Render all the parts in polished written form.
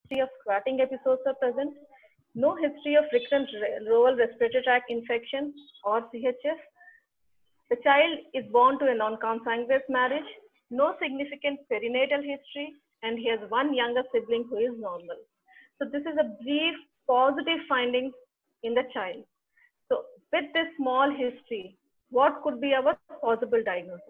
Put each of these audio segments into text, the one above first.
history of squatting episodes are present, no history of recurrent lower respiratory tract infection or CHF. The child is born to a non-consanguineous marriage, no significant perinatal history, and he has one younger sibling who is normal. So this is a brief positive finding in the child. So with this small history, what could be our possible diagnosis?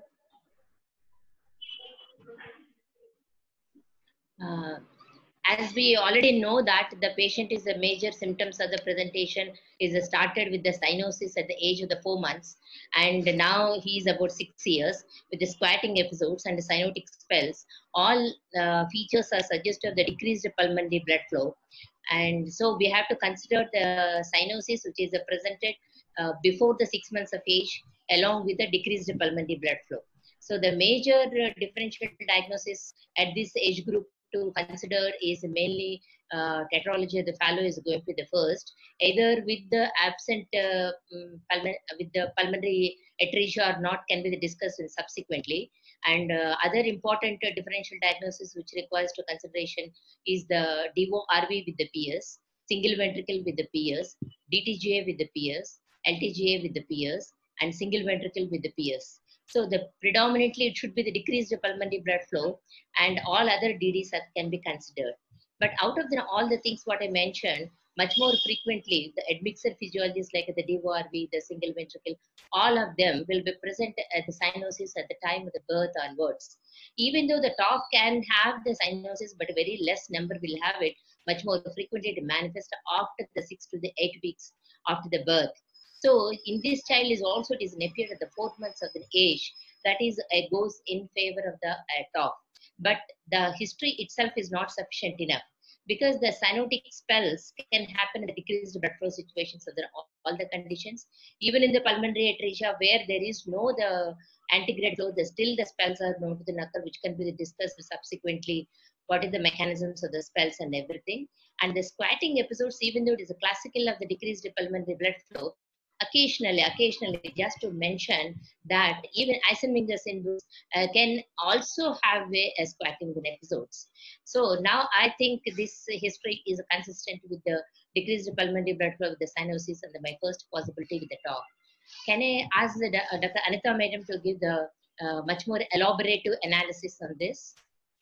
As we already know that the patient is the major symptoms of the presentation is started with the cyanosis at the age of the 4 months, and now he is about 6 years with the squatting episodes and the cyanotic spells. All features are suggestive of the decreased pulmonary blood flow, and so we have to consider the cyanosis which is presented before the 6 months of age along with the decreased pulmonary blood flow. So the major differential diagnosis at this age group to consider is mainly tetralogy of the fallow is going to be the first, either with the absent with the pulmonary atresia or not can be discussed subsequently. And other important differential diagnosis which requires to consideration is the DORV with the PS, single ventricle with the PS, DTGA with the PS, LTGA with the PS, and single ventricle with the PS. So the predominantly it should be the decreased pulmonary blood flow, and all other DDs can be considered. But out of all the things what I mentioned, much more frequently the admixture physiologies like the DORV, the single ventricle, all of them will be present at the cyanosis at the time of the birth onwards. Even though the top can have the cyanosis, but a very less number will have it, much more frequently it manifests after the 6 to the 8 weeks after the birth. So in this child is also it is appeared at the 4 months of the age, that is goes in favor of the top. But the history itself is not sufficient enough, because the cyanotic spells can happen in the decreased blood flow situations of all the conditions. Even in the pulmonary atresia where there is no the antegrade flow, still the spells are known to the knuckle, which can be discussed subsequently. What is the mechanisms of the spells and everything. And the squatting episodes, even though it is a classical of the decreased pulmonary blood flow, occasionally, just to mention that even Eisenmenger syndrome can also have a squatting episodes. So now I think this history is consistent with the decreased pulmonary blood flow with the cyanosis and my first possibility with the top. Can I ask Dr. Anita Madam to give the much more elaborative analysis on this?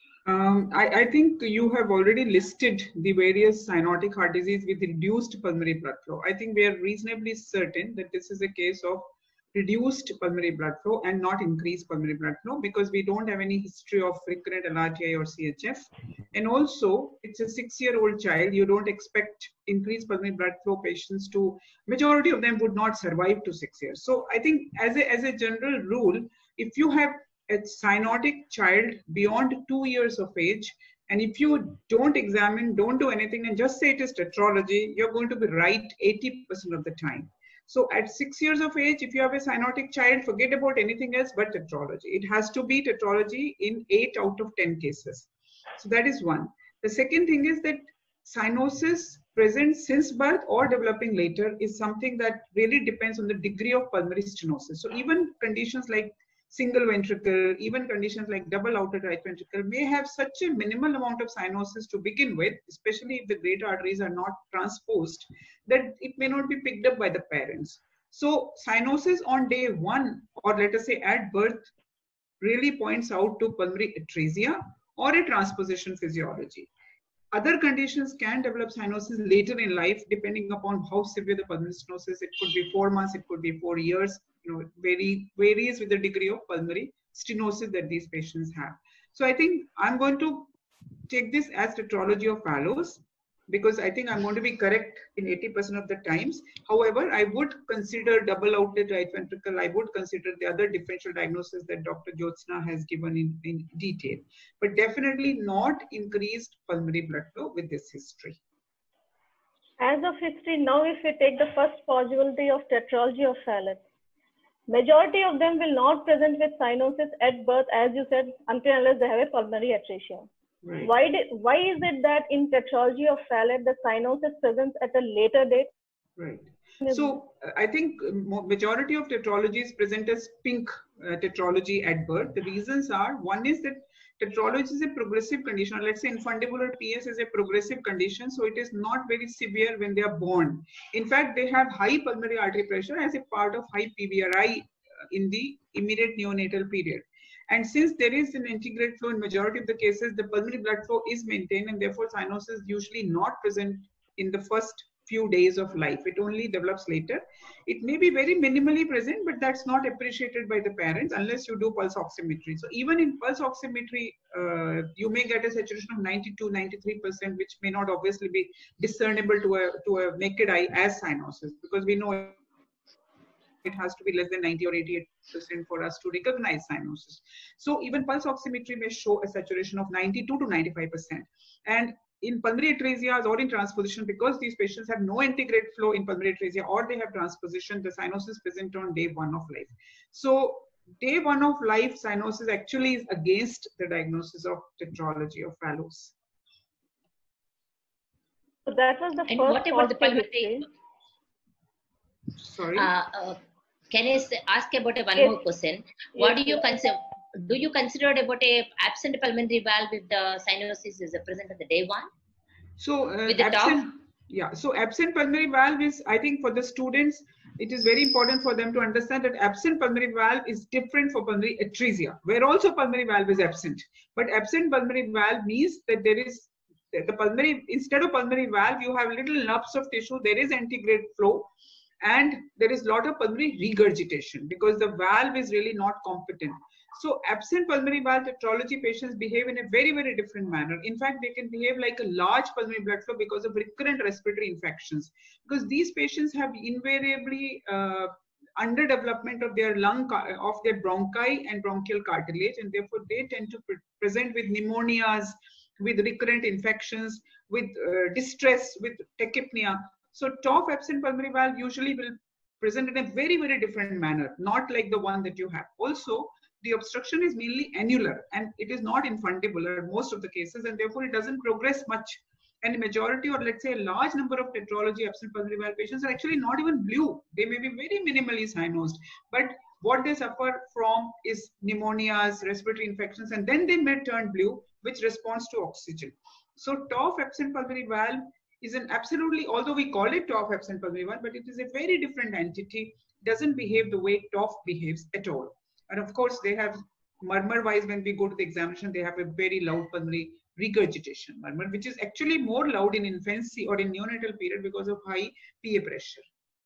I think you have already listed the various cyanotic heart disease with reduced pulmonary blood flow. I think we are reasonably certain that this is a case of reduced pulmonary blood flow and not increased pulmonary blood flow, because we don't have any history of recurrent LRTI or CHF. And also, it's a 6-year-old child. You don't expect increased pulmonary blood flow patients to, majority of them would not survive to 6 years. So I think as a general rule, if you have a cyanotic child beyond 2 years of age, and if you don't examine, don't do anything, and just say it is tetralogy, you're going to be right 80% of the time. So at 6 years of age, if you have a cyanotic child, forget about anything else but tetralogy. It has to be tetralogy in 8 out of 10 cases. So that is one. The second thing is that cyanosis present since birth or developing later is something that really depends on the degree of pulmonary stenosis. So even conditions like single ventricle, even conditions like double outer right ventricle may have such a minimal amount of cyanosis to begin with, especially if the great arteries are not transposed, that it may not be picked up by the parents. So cyanosis on day 1, or let us say at birth, really points out to pulmonary atresia or a transposition physiology. Other conditions can develop cyanosis later in life, depending upon how severe the pulmonary stenosis. It could be 4 months, it could be 4 years. Varies with the degree of pulmonary stenosis that these patients have. So I think I'm going to take this as tetralogy of Fallot's, because I think I'm going to be correct in 80% of the times. However, I would consider double outlet right ventricle. I would consider the other differential diagnosis that Dr. Jyotsna has given in detail, but definitely not increased pulmonary blood flow with this history. As of history, now if we take the first possibility of tetralogy of Fallot, majority of them will not present with cyanosis at birth, as you said, until unless they have a pulmonary atresia. Right. Why is it that in tetralogy of Fallot, the cyanosis presents at a later date? Right. So I think majority of tetralogies present as pink tetralogy at birth. The reasons are, one is that tetralogy is a progressive condition. Let's say infundibular PS is a progressive condition, so it is not very severe when they are born. In fact, they have high pulmonary artery pressure as a part of high PVRI in the immediate neonatal period. And since there is an antegrade flow in majority of the cases, the pulmonary blood flow is maintained, and therefore cyanosis is usually not present in the first few days of life. It only develops later. It may be very minimally present, but that's not appreciated by the parents unless you do pulse oximetry. So even in pulse oximetry, you may get a saturation of 92, 93%, which may not obviously be discernible to a naked eye as cyanosis, because we know it has to be less than 90 or 88% for us to recognize cyanosis. So even pulse oximetry may show a saturation of 92 to 95%. And in pulmonary atrasias or in transposition, because these patients have no antegrade flow in pulmonary atrasia or they have transposition, the cyanosis present on day 1 of life. So day 1 of life cyanosis actually is against the diagnosis of tetralogy of Fallot's. So that was the And first what about the positive pulmonary? history. Sorry. Can I ask about one Yes. more question? Yes, What do you yes. consider? Do you consider about a absent pulmonary valve if the cyanosis is present at the day 1? So With the absent, yeah. So absent pulmonary valve is, I think, for the students, it is very important for them to understand that absent pulmonary valve is different for pulmonary atresia, where also pulmonary valve is absent. But absent pulmonary valve means that there is the pulmonary, instead of pulmonary valve, you have little lumps of tissue. There is antegrade flow, and there is a lot of pulmonary regurgitation because the valve is really not competent. So absent pulmonary valve tetralogy patients behave in a very, very different manner. In fact, they can behave like a large pulmonary blood flow because of recurrent respiratory infections. Because these patients have invariably underdevelopment of their of their bronchi and bronchial cartilage, and therefore they tend to present with pneumonias, with recurrent infections, with distress, with tachypnea. So TOF absent pulmonary valve usually will present in a very, very different manner, not like the one that you have. Also, the obstruction is mainly annular and it is not infundibular in most of the cases, and therefore it doesn't progress much. And the majority, or let's say a large number of tetralogy absent pulmonary valve patients are actually not even blue. They may be very minimally cyanosed, but what they suffer from is pneumonias, respiratory infections, and then they may turn blue, which responds to oxygen. So TOF absent pulmonary valve is an absolutely, although we call it TOF absent pulmonary valve, but it is a very different entity, doesn't behave the way TOF behaves at all. And of course, they have murmur wise, when we go to the examination, they have a very loud pulmonary regurgitation murmur, which is actually more loud in infancy or in neonatal period because of high PA pressure.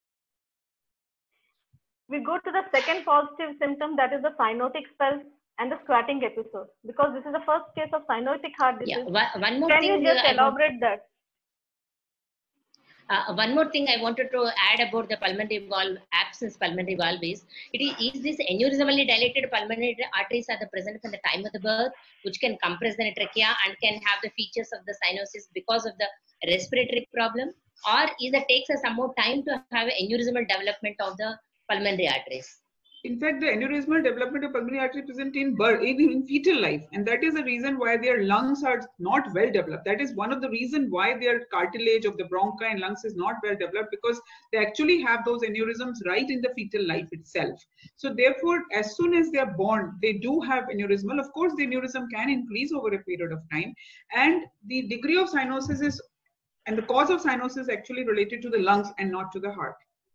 We go to the second positive symptom, that is the cyanotic spells and the squatting episode, because this is the first case of cyanotic heart disease. Yeah, one more Can thing. you just elaborate that? One more thing I wanted to add about the pulmonary valve, absence pulmonary valve is this aneurysmally dilated pulmonary arteries are the present at the time of the birth, which can compress the trachea and can have the features of the cyanosis because of the respiratory problem, or either takes some more time to have an aneurysmal development of the pulmonary arteries? In fact, the aneurysmal development of pulmonary artery present in birth, in fetal life, and that is the reason why their lungs are not well developed. That is one of the reasons why their cartilage of the bronchi and lungs is not well developed, because they actually have those aneurysms right in the fetal life itself. So therefore, as soon as they are born, they do have aneurysmal. Of course, the aneurysm can increase over a period of time, and the degree of cyanosis is, and the cause of cyanosis is actually related to the lungs and not to the heart.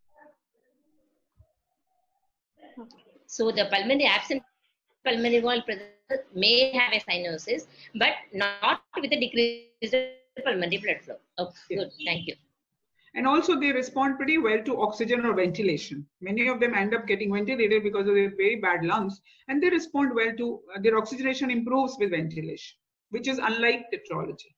So the pulmonary absent pulmonary valve may have a cyanosis, but not with a decreased pulmonary blood flow. Okay, good, thank you. And also they respond pretty well to oxygen or ventilation. Many of them end up getting ventilated because of their very bad lungs, and they respond well to, their oxygenation improves with ventilation, which is unlike tetralogy.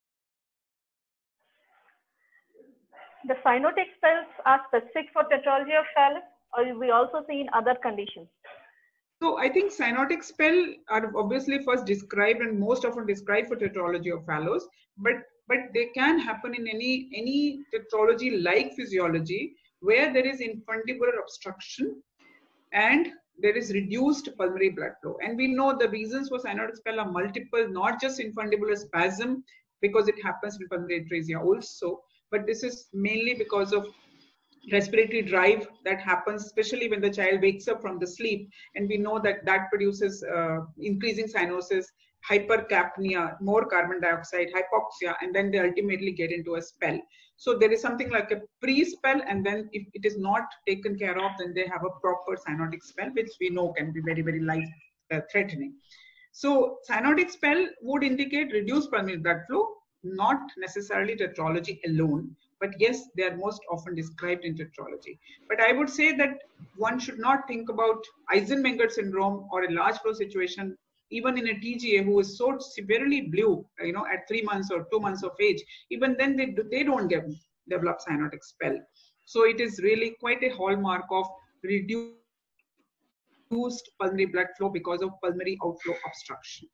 The cyanotic spells are specific for tetralogy of Fallot, or we also see in other conditions? So I think cyanotic spell are obviously first described and most often described for tetralogy of Fallot's, but they can happen in any tetralogy like physiology where there is infundibular obstruction and there is reduced pulmonary blood flow. And we know the reasons for cyanotic spell are multiple, not just infundibular spasm, because it happens in pulmonary atresia also, but this is mainly because of respiratory drive that happens, especially when the child wakes up from the sleep, and we know that that produces increasing cyanosis. hypercapnia, more carbon dioxide, hypoxia, and then they ultimately get into a spell. So there is something like a pre-spell, and then if it is not taken care of, then they have a proper cyanotic spell, which we know can be very, very life-threatening. So cyanotic spell would indicate reduced pulmonary blood flow, not necessarily tetralogy alone, but yes, they are most often described in tetralogy. But I would say that one should not think about Eisenmenger syndrome or a large flow situation, even in a TGA who is so severely blue, at 3 months or 2 months of age. Even then, they don't develop cyanotic spell. So it is really quite a hallmark of reduced pulmonary blood flow because of pulmonary outflow obstruction.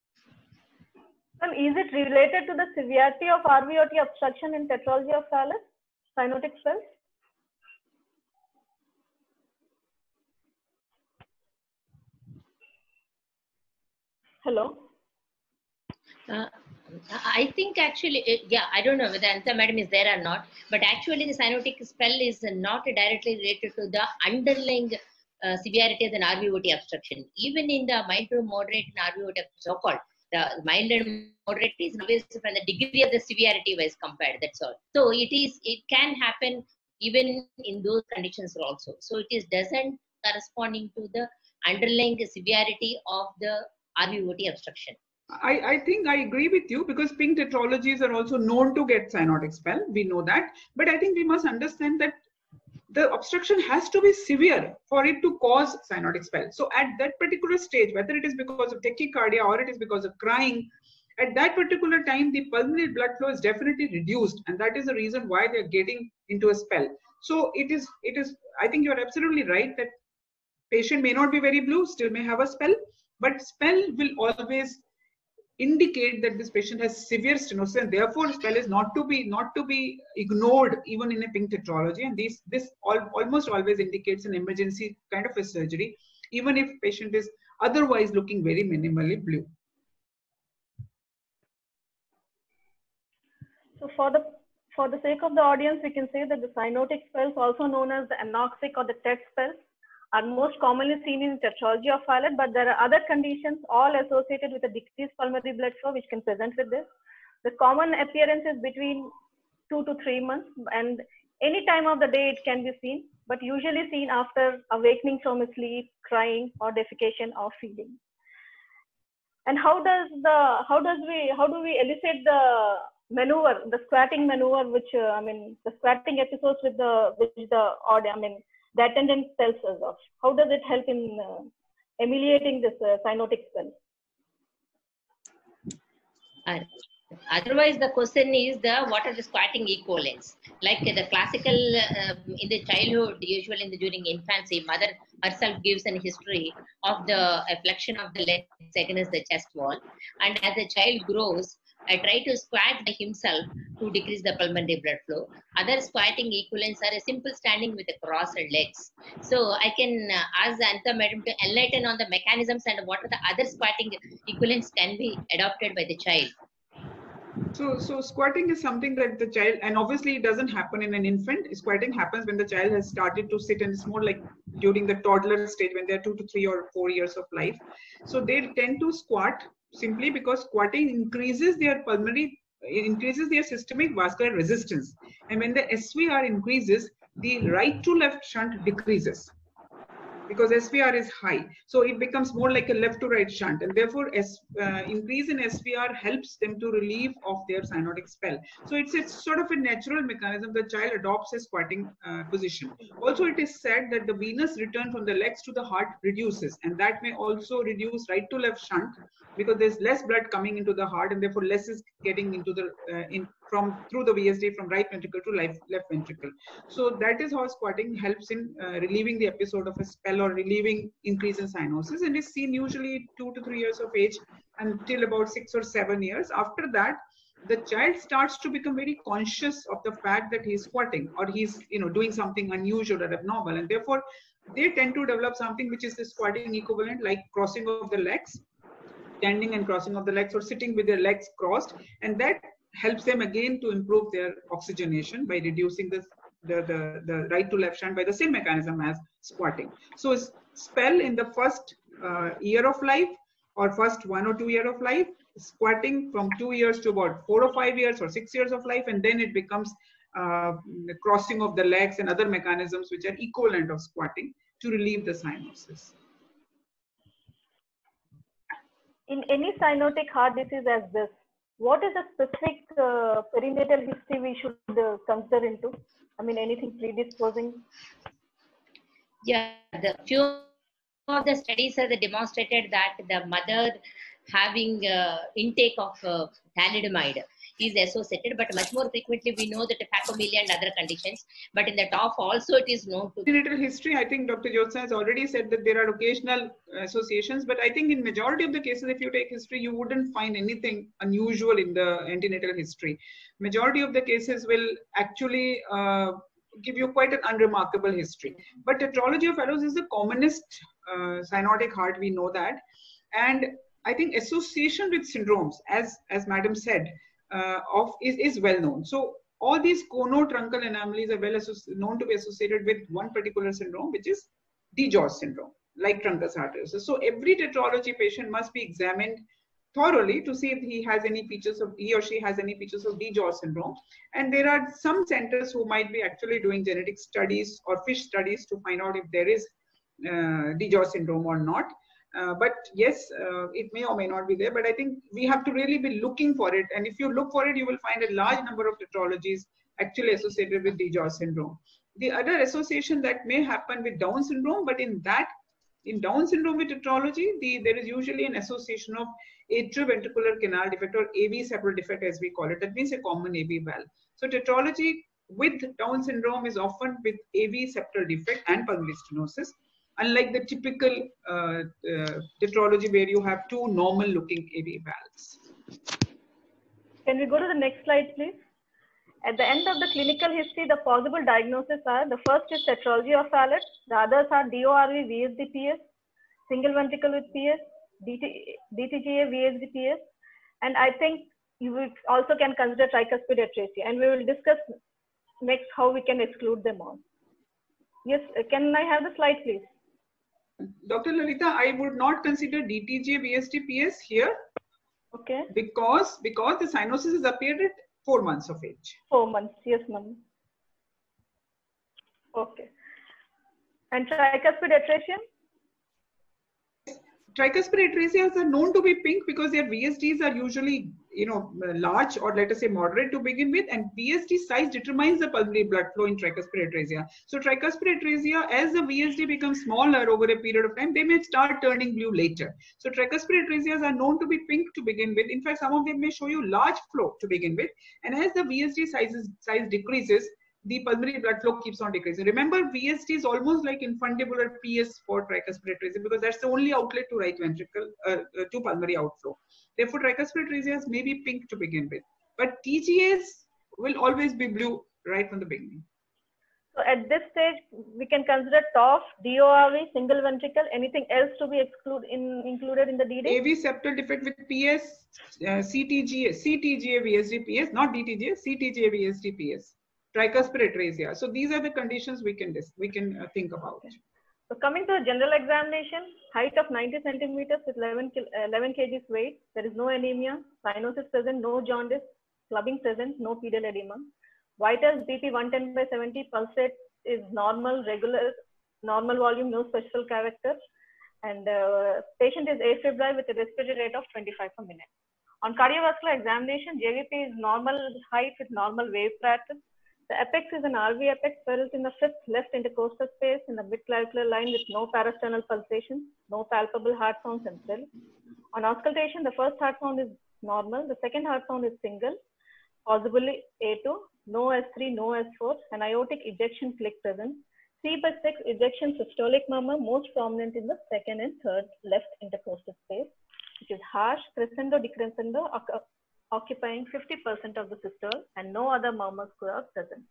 Is it related to the severity of RVOT obstruction in tetralogy of Fallot, cyanotic spells? Hello? I think actually, yeah, I don't know whether Anita madam is there or not, but actually the cyanotic spell is not directly related to the underlying severity of an RVOT obstruction. Even in the mild to moderate RVOT, so-called, the mild and moderate is always from the degree of the severity wise compared, that's all. So it can happen even in those conditions also. So it doesn't corresponding to the underlying severity of the RVOT obstruction. I think I agree with you, because pink tetralogies are also known to get cyanotic spell. We know that. But I think we must understand that the obstruction has to be severe for it to cause cyanotic spell. So at that particular stage, whether it is because of tachycardia or it is because of crying, at that particular time, the pulmonary blood flow is definitely reduced. And that is the reason why they're getting into a spell. So it is, I think you're absolutely right that patient may not be very blue, still may have a spell, but spell will always indicate that this patient has severe stenosis, and therefore spell is not to be ignored even in a pink tetralogy. And this almost always indicates an emergency kind of a surgery, even if patient is otherwise looking very minimally blue. So for the sake of the audience, we can say that the cyanotic spells, also known as the anoxic or the TET spells, are most commonly seen in tetralogy of Fallot, but there are other conditions all associated with a decreased pulmonary blood flow which can present with this. The common appearance is between 2 to 3 months, and any time of the day it can be seen, but usually seen after awakening from a sleep, crying, or defecation or feeding. And how do we elicit the maneuver, the squatting maneuver, which the squatting episodes the attendant tells us of? How does it help in ameliorating this cyanotic spell? Otherwise, the question is what are the squatting equivalents? Like the classical in the childhood, usually during infancy, mother herself gives an history of the flexion of the legs against the chest wall, and as the child grows, I try to squat by himself to decrease the pulmonary blood flow. Other squatting equivalents are a simple standing with a crossed legs. So I can ask Anita madam to enlighten on the mechanisms and what are the other squatting equivalents can be adopted by the child. So squatting is something that the child, and obviously it doesn't happen in an infant. Squatting happens when the child has started to sit, and it's more like during the toddler stage when they're 2 to 3 or 4 years of life. So they tend to squat simply because squatting increases their systemic vascular resistance. And when the SVR increases, the right to left shunt decreases, because SVR is high. So it becomes more like a left to right shunt, and therefore increase in SVR helps them to relieve of their cyanotic spell. So it's sort of a natural mechanism. The child adopts a squatting position. Also, it is said that the venous return from the legs to the heart reduces, and that may also reduce right to left shunt, because there's less blood coming into the heart, and therefore less is getting into the through the VSD from right ventricle to left ventricle. So that is how squatting helps in relieving the episode of a spell or relieving increase in cyanosis, and is seen usually 2 to 3 years of age until about 6 or 7 years. After that, the child starts to become very conscious of the fact that he's squatting or he's doing something unusual or abnormal, and therefore they tend to develop something which is the squatting equivalent, like crossing of the legs, standing and crossing of the legs, or sitting with their legs crossed, and that helps them again to improve their oxygenation by reducing the right to left shunt by the same mechanism as squatting. So spell in the first year of life or first 1 or 2 years of life, squatting from 2 years to about 4 or 5 years or 6 years of life, and then it becomes the crossing of the legs and other mechanisms which are equivalent of squatting to relieve the cyanosis. In any cyanotic heart disease as this, what is the specific perinatal history we should consider into? I mean, anything predisposing? Yeah, the few of the studies have demonstrated that the mother having intake of thalidomide is associated, but much more frequently we know that phacomelia and other conditions, but in the TOF also it is known to. Perinatal history, I think Dr. Jyotsna has already said that there are occasional associations, but I think in majority of the cases, if you take history, you wouldn't find anything unusual in the antenatal history. Majority of the cases will actually give you quite an unremarkable history. But tetralogy of Fallot is the commonest cyanotic heart, we know that. And I think association with syndromes, as Madam said, is well known. So all these conotruncal anomalies are well known to be associated with one particular syndrome, which is DiGeorge syndrome, like truncus arteriosus. So every tetralogy patient must be examined thoroughly to see if he or she has any features of DiGeorge syndrome. And there are some centers who might be actually doing genetic studies or fish studies to find out if there is DiGeorge syndrome or not. But yes, it may or may not be there, but I think we have to really be looking for it. And if you look for it, you will find a large number of tetralogies actually associated with DiGeorge syndrome. The other association that may happen with Down syndrome, but in Down syndrome with tetralogy, there is usually an association of atrioventricular canal defect or AV septal defect, as we call it. That means a common AV valve. So tetralogy with Down syndrome is often with AV septal defect and pulmonary stenosis, unlike the typical tetralogy where you have two normal looking AV valves. Can we go to the next slide, please? At the end of the clinical history, the possible diagnoses are, the first is tetralogy of Fallot, the others are DORV, VSD-PS, single ventricle with PS, DTGA, VSD-PS, and I think you also can consider tricuspid atresia, and we will discuss next how we can exclude them all. Yes, can I have the slide, please? Dr. Lalita, I would not consider DTGA, VSD-PS here. Okay. Because the cyanosis has appeared at 4 months of age. 4 months, yes, ma'am. Okay. And tricuspid atresia? Tricuspid atresias are known to be pink because their VSDs are usually, large or let us say moderate to begin with, and VSD size determines the pulmonary blood flow in tricuspid atresia. So tricuspid atresia, as the VSD becomes smaller over a period of time, they may start turning blue later. So tricuspid atresias are known to be pink to begin with. In fact, some of them may show you large flow to begin with, and as the VSD size decreases, the pulmonary blood flow keeps on decreasing. Remember, VSD is almost like infundibular PS for tricuspid atresia because that's the only outlet to right ventricle, to pulmonary outflow. Therefore, tricuspid atresias may be pink to begin with, but TGAs will always be blue right from the beginning. So at this stage, we can consider TOF, DORV, single ventricle, anything else to be included in the DD? AV septal defect with PS, CTGA, VSD, PS, not DTGA, CTGA, VSD, PS. Tricuspid atresia. So these are the conditions we can think about. Okay. So coming to a general examination, height of 90 centimeters with 11 kgs weight. There is no anemia, cyanosis present, no jaundice, clubbing present, no pedal edema. Vitals BP 110/70, pulse rate is normal, regular, normal volume, no special character. And patient is afebrile with a respiratory rate of 25 per minute. On cardiovascular examination, JVP is normal height with normal wave pattern. The apex is an RV apex, whereas in the fifth left intercostal space in the mid-clavicular line with no parasternal pulsation, no palpable heart sound central. On auscultation, the first heart sound is normal. The second heart sound is single, possibly A2, no S3, no S4, an aortic ejection flick present. 3/6 ejection systolic murmur, most prominent in the second and third left intercostal space, which is harsh, crescendo, decrescendo, occupying 50% of the systole, and no other murmurs are present.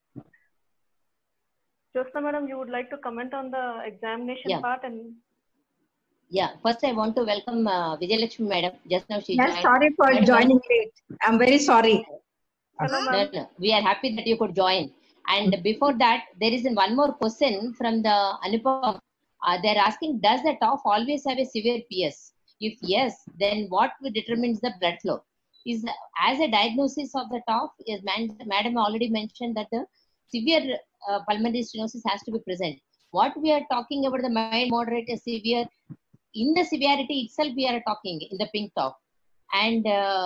Jyotsna madam, you would like to comment on the examination part? And yeah, first I want to welcome Vijayalakshmi madam. Just now she joined. Sorry for joining late. I'm very sorry. No, we are happy that you could join. And before that, there is one more question from the Anupam. They're asking, does the TOF always have a severe PS? If yes, then what determines the blood flow? Is as a diagnosis of the TOF, as Madam already mentioned that the severe pulmonary stenosis has to be present. What we are talking about the mild, moderate, severe, in the severity itself we are talking in the pink TOF. And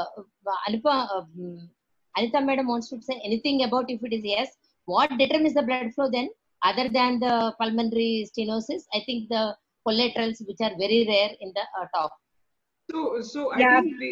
Anita Madam wants to say anything about if it is yes, what determines the blood flow then, other than the pulmonary stenosis? I think the collaterals, which are very rare in the TOF. So I Yeah. think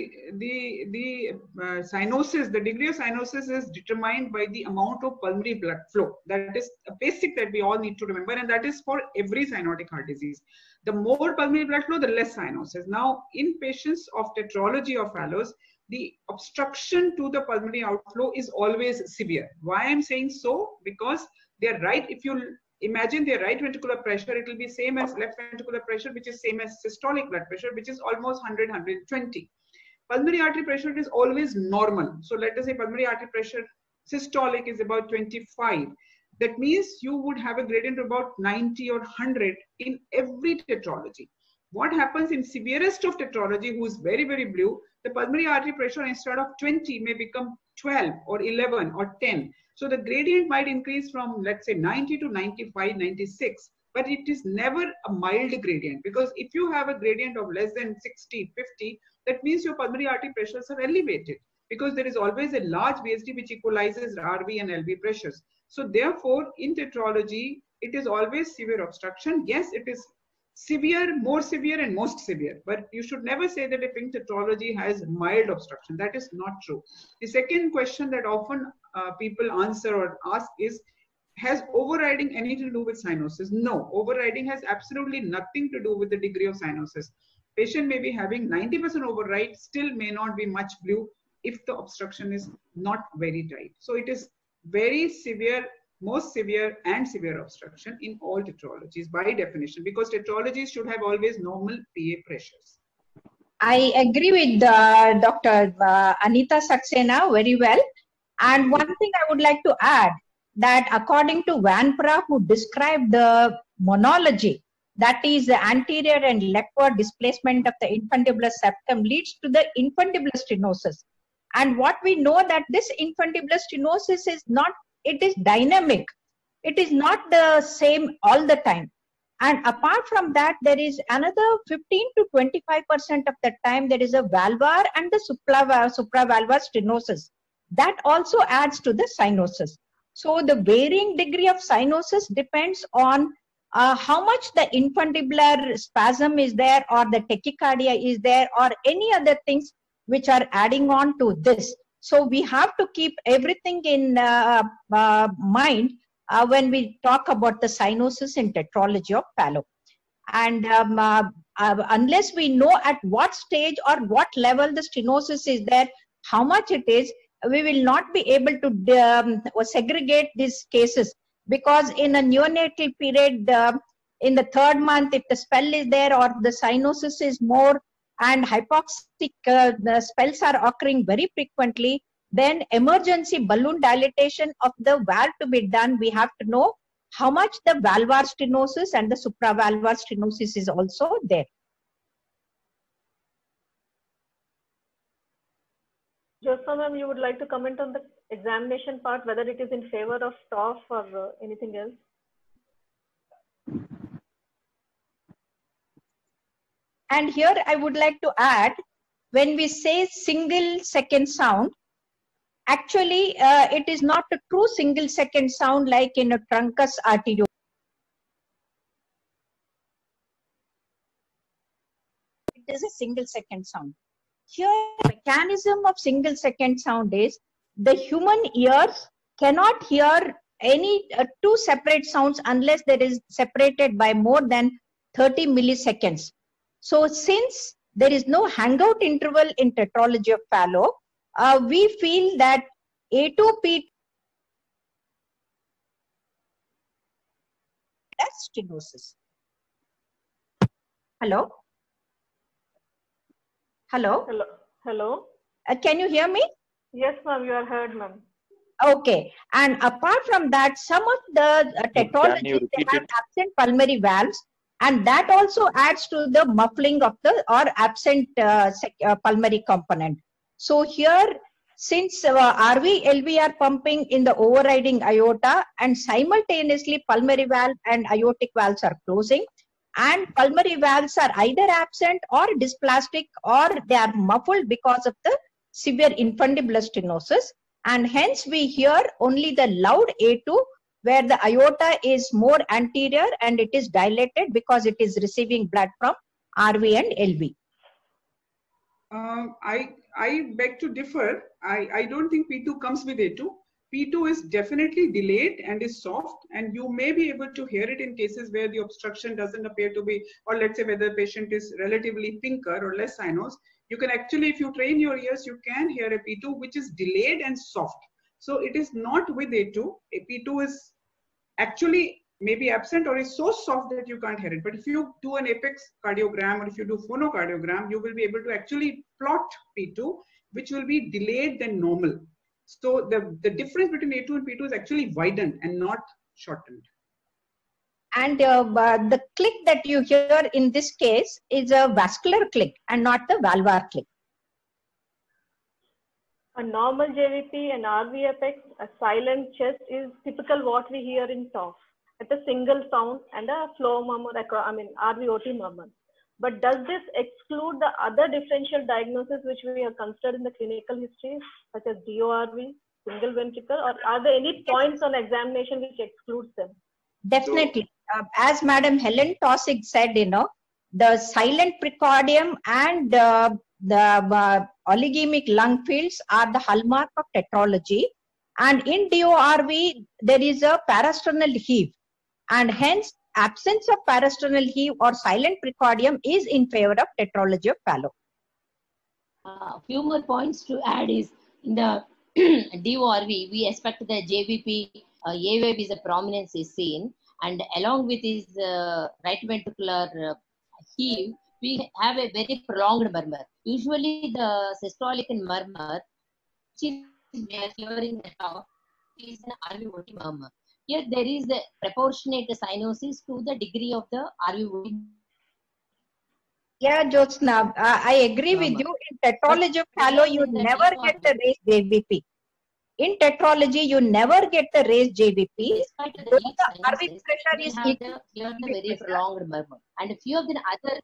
the cyanosis, the degree of cyanosis is determined by the amount of pulmonary blood flow. That is a basic that we all need to remember, and that is for every cyanotic heart disease. The more pulmonary blood flow, the less cyanosis. Now, in patients of tetralogy of Fallot's, the obstruction to the pulmonary outflow is always severe. Why I'm saying so? Because they're right. If you imagine their right ventricular pressure, it will be same as left ventricular pressure, which is same as systolic blood pressure, which is almost 100, 120. Pulmonary artery pressure is always normal. So let us say pulmonary artery pressure systolic is about 25. That means you would have a gradient of about 90 or 100 in every tetralogy. What happens in severest of tetralogy, who is very, very blue, the pulmonary artery pressure instead of 20 may become 12 or 11 or 10. So the gradient might increase from, let's say, 90 to 95, 96, but it is never a mild gradient, because if you have a gradient of less than 60, 50, that means your pulmonary artery pressures are elevated, because there is always a large VSD which equalizes RV and LV pressures. So therefore, in tetralogy, it is always severe obstruction. Yes, it is severe, more severe and most severe, but you should never say that a pink tetralogy has mild obstruction. That is not true. The second question that often people answer or ask is, has overriding anything to do with cyanosis? No, overriding has absolutely nothing to do with the degree of cyanosis. Patient may be having 90% override, still may not be much blue if the obstruction is not very tight. So it is very severe, most severe and severe obstruction in all tetralogies by definition, because tetralogies should have always normal PA pressures. I agree with Dr. Anita Saxena very well. And one thing I would like to add, that according to Van Praag, who described the monology, that is the anterior and leftward displacement of the infundibulous septum leads to the infundibulous stenosis. And what we know that this infundibulous stenosis is not, it is dynamic. It is not the same all the time. And apart from that, there is another 15 to 25% of the time there is a valvar and the supravalvar stenosis. That also adds to the cyanosis. So the varying degree of cyanosis depends on how much the infundibular spasm is there, or the tachycardia is there, or any other things which are adding on to this. So we have to keep everything in mind when we talk about the cyanosis in tetralogy of Fallot. And unless we know at what stage or what level the stenosis is there, how much it is, we will not be able to segregate these cases, because in a neonatal period, in the 3rd month, if the spell is there or the cyanosis is more and hypoxic spells are occurring very frequently, then emergency balloon dilatation of the valve to be done. We have to know how much the valvar stenosis and the supravalvar stenosis is also there. Jyotsna ma'am, you would like to comment on the examination part, whether it is in favor of TOF or anything else? And here I would like to add, when we say single second sound, actually it is not a true single second sound like in a truncus arteriosus. It is a single second sound. Here, the mechanism of single second sound is the human ears cannot hear any two separate sounds unless there is separated by more than 30 milliseconds. So since there is no hangout interval in tetralogy of Fallot, we feel that A2P stenosis. Hello? Hello? Hello? Hello? Can you hear me? Yes, ma'am, you are heard, ma'am. Okay. And apart from that, some of the tetralogies, they have absent pulmonary valves, And that also adds to the muffling of the or absent pulmonary component. So here, since RV, LV are pumping in the overriding aorta, and simultaneously pulmonary valve and aortic valves are closing, and pulmonary valves are either absent or dysplastic, or they are muffled because of the severe infundibular stenosis, and hence we hear only the loud A2 where the aorta is more anterior and it is dilated because it is receiving blood from RV and LV. I beg to differ. I don't think P2 comes with A2. P2 is definitely delayed and is soft, and you may be able to hear it in cases where the obstruction doesn't appear to be, or let's say where the patient is relatively pinker or less sinus. You can actually, if you train your ears, you can hear a P2 which is delayed and soft. So it is not with A2. A P2 is actually maybe absent or is so soft that you can't hear it. But if you do an apex cardiogram or if you do phonocardiogram, you will be able to actually plot P2, which will be delayed than normal. So the difference between A2 and P2 is actually widened and not shortened. And the click that you hear in this case is a vascular click and not the valvular click. A normal JVP and RV apex, a silent chest is typical what we hear in TOF, at a single sound and a flow murmur, RVOT murmur. But does this exclude the other differential diagnoses which we have considered in the clinical history, such as DORV, single ventricle, or are there any points on examination which excludes them? Definitely. As Madam Helen Taussig said, the silent precordium and the oligemic lung fields are the hallmark of tetralogy. And in DORV, there is a parasternal heave. And hence, absence of parasternal heave or silent precordium is in favor of tetralogy of Fallot. A few more points to add is in the DORV, we expect the JVP A wave is a prominence is seen, and along with his right ventricular heave, we have a very prolonged murmur. Usually, the systolic murmur, which is we are hearing the top, is an RVOT murmur. Here, there is a proportionate cyanosis to the degree of the RVOT. Yeah, Jyotsna, I agree with you. In tetralogy of Fallot, you never get the raised JVP. In tetralogy, you never get the raised JVP. Despite the RV pressure is equal. Here the very prolonged murmur. And a few of the other,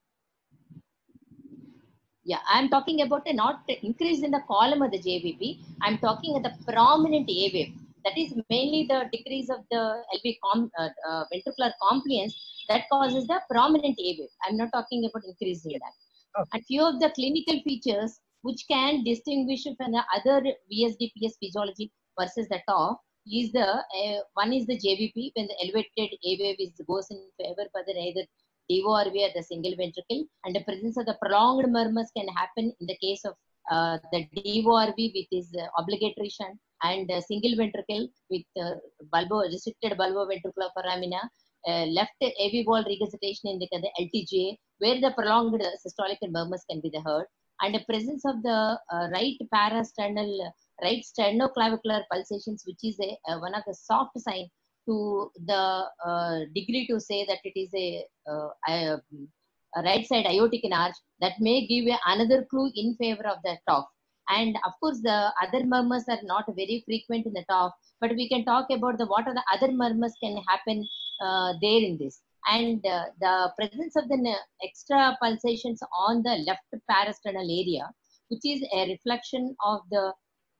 yeah, I'm talking about a not increase in the column of the JVP. I'm talking at the prominent A wave. That is mainly the decrease of the LV ventricular compliance that causes the prominent A wave. I'm not talking about increase in that. Okay. And few of the clinical features which can distinguish from the other VSD-PS physiology versus the TOF is the one is the JVP when the elevated A wave goes in favor for the either DORV or the single ventricle, and the presence of the prolonged murmurs can happen in the case of the DORV with his obligatory shunt and single ventricle with restricted bulboventricular foramina, left AV wall regurgitation in the LTGA, where the prolonged systolic murmurs can be heard, and the presence of the right sternoclavicular pulsations, which is one of the soft sign to the degree to say that it is a right side aortic arch, that may give another clue in favor of the TOF. And of course, the other murmurs are not very frequent in the TOF, but we can talk about what are the other murmurs can happen there in this. And the presence of the extra pulsations on the left parasternal area, which is a reflection of the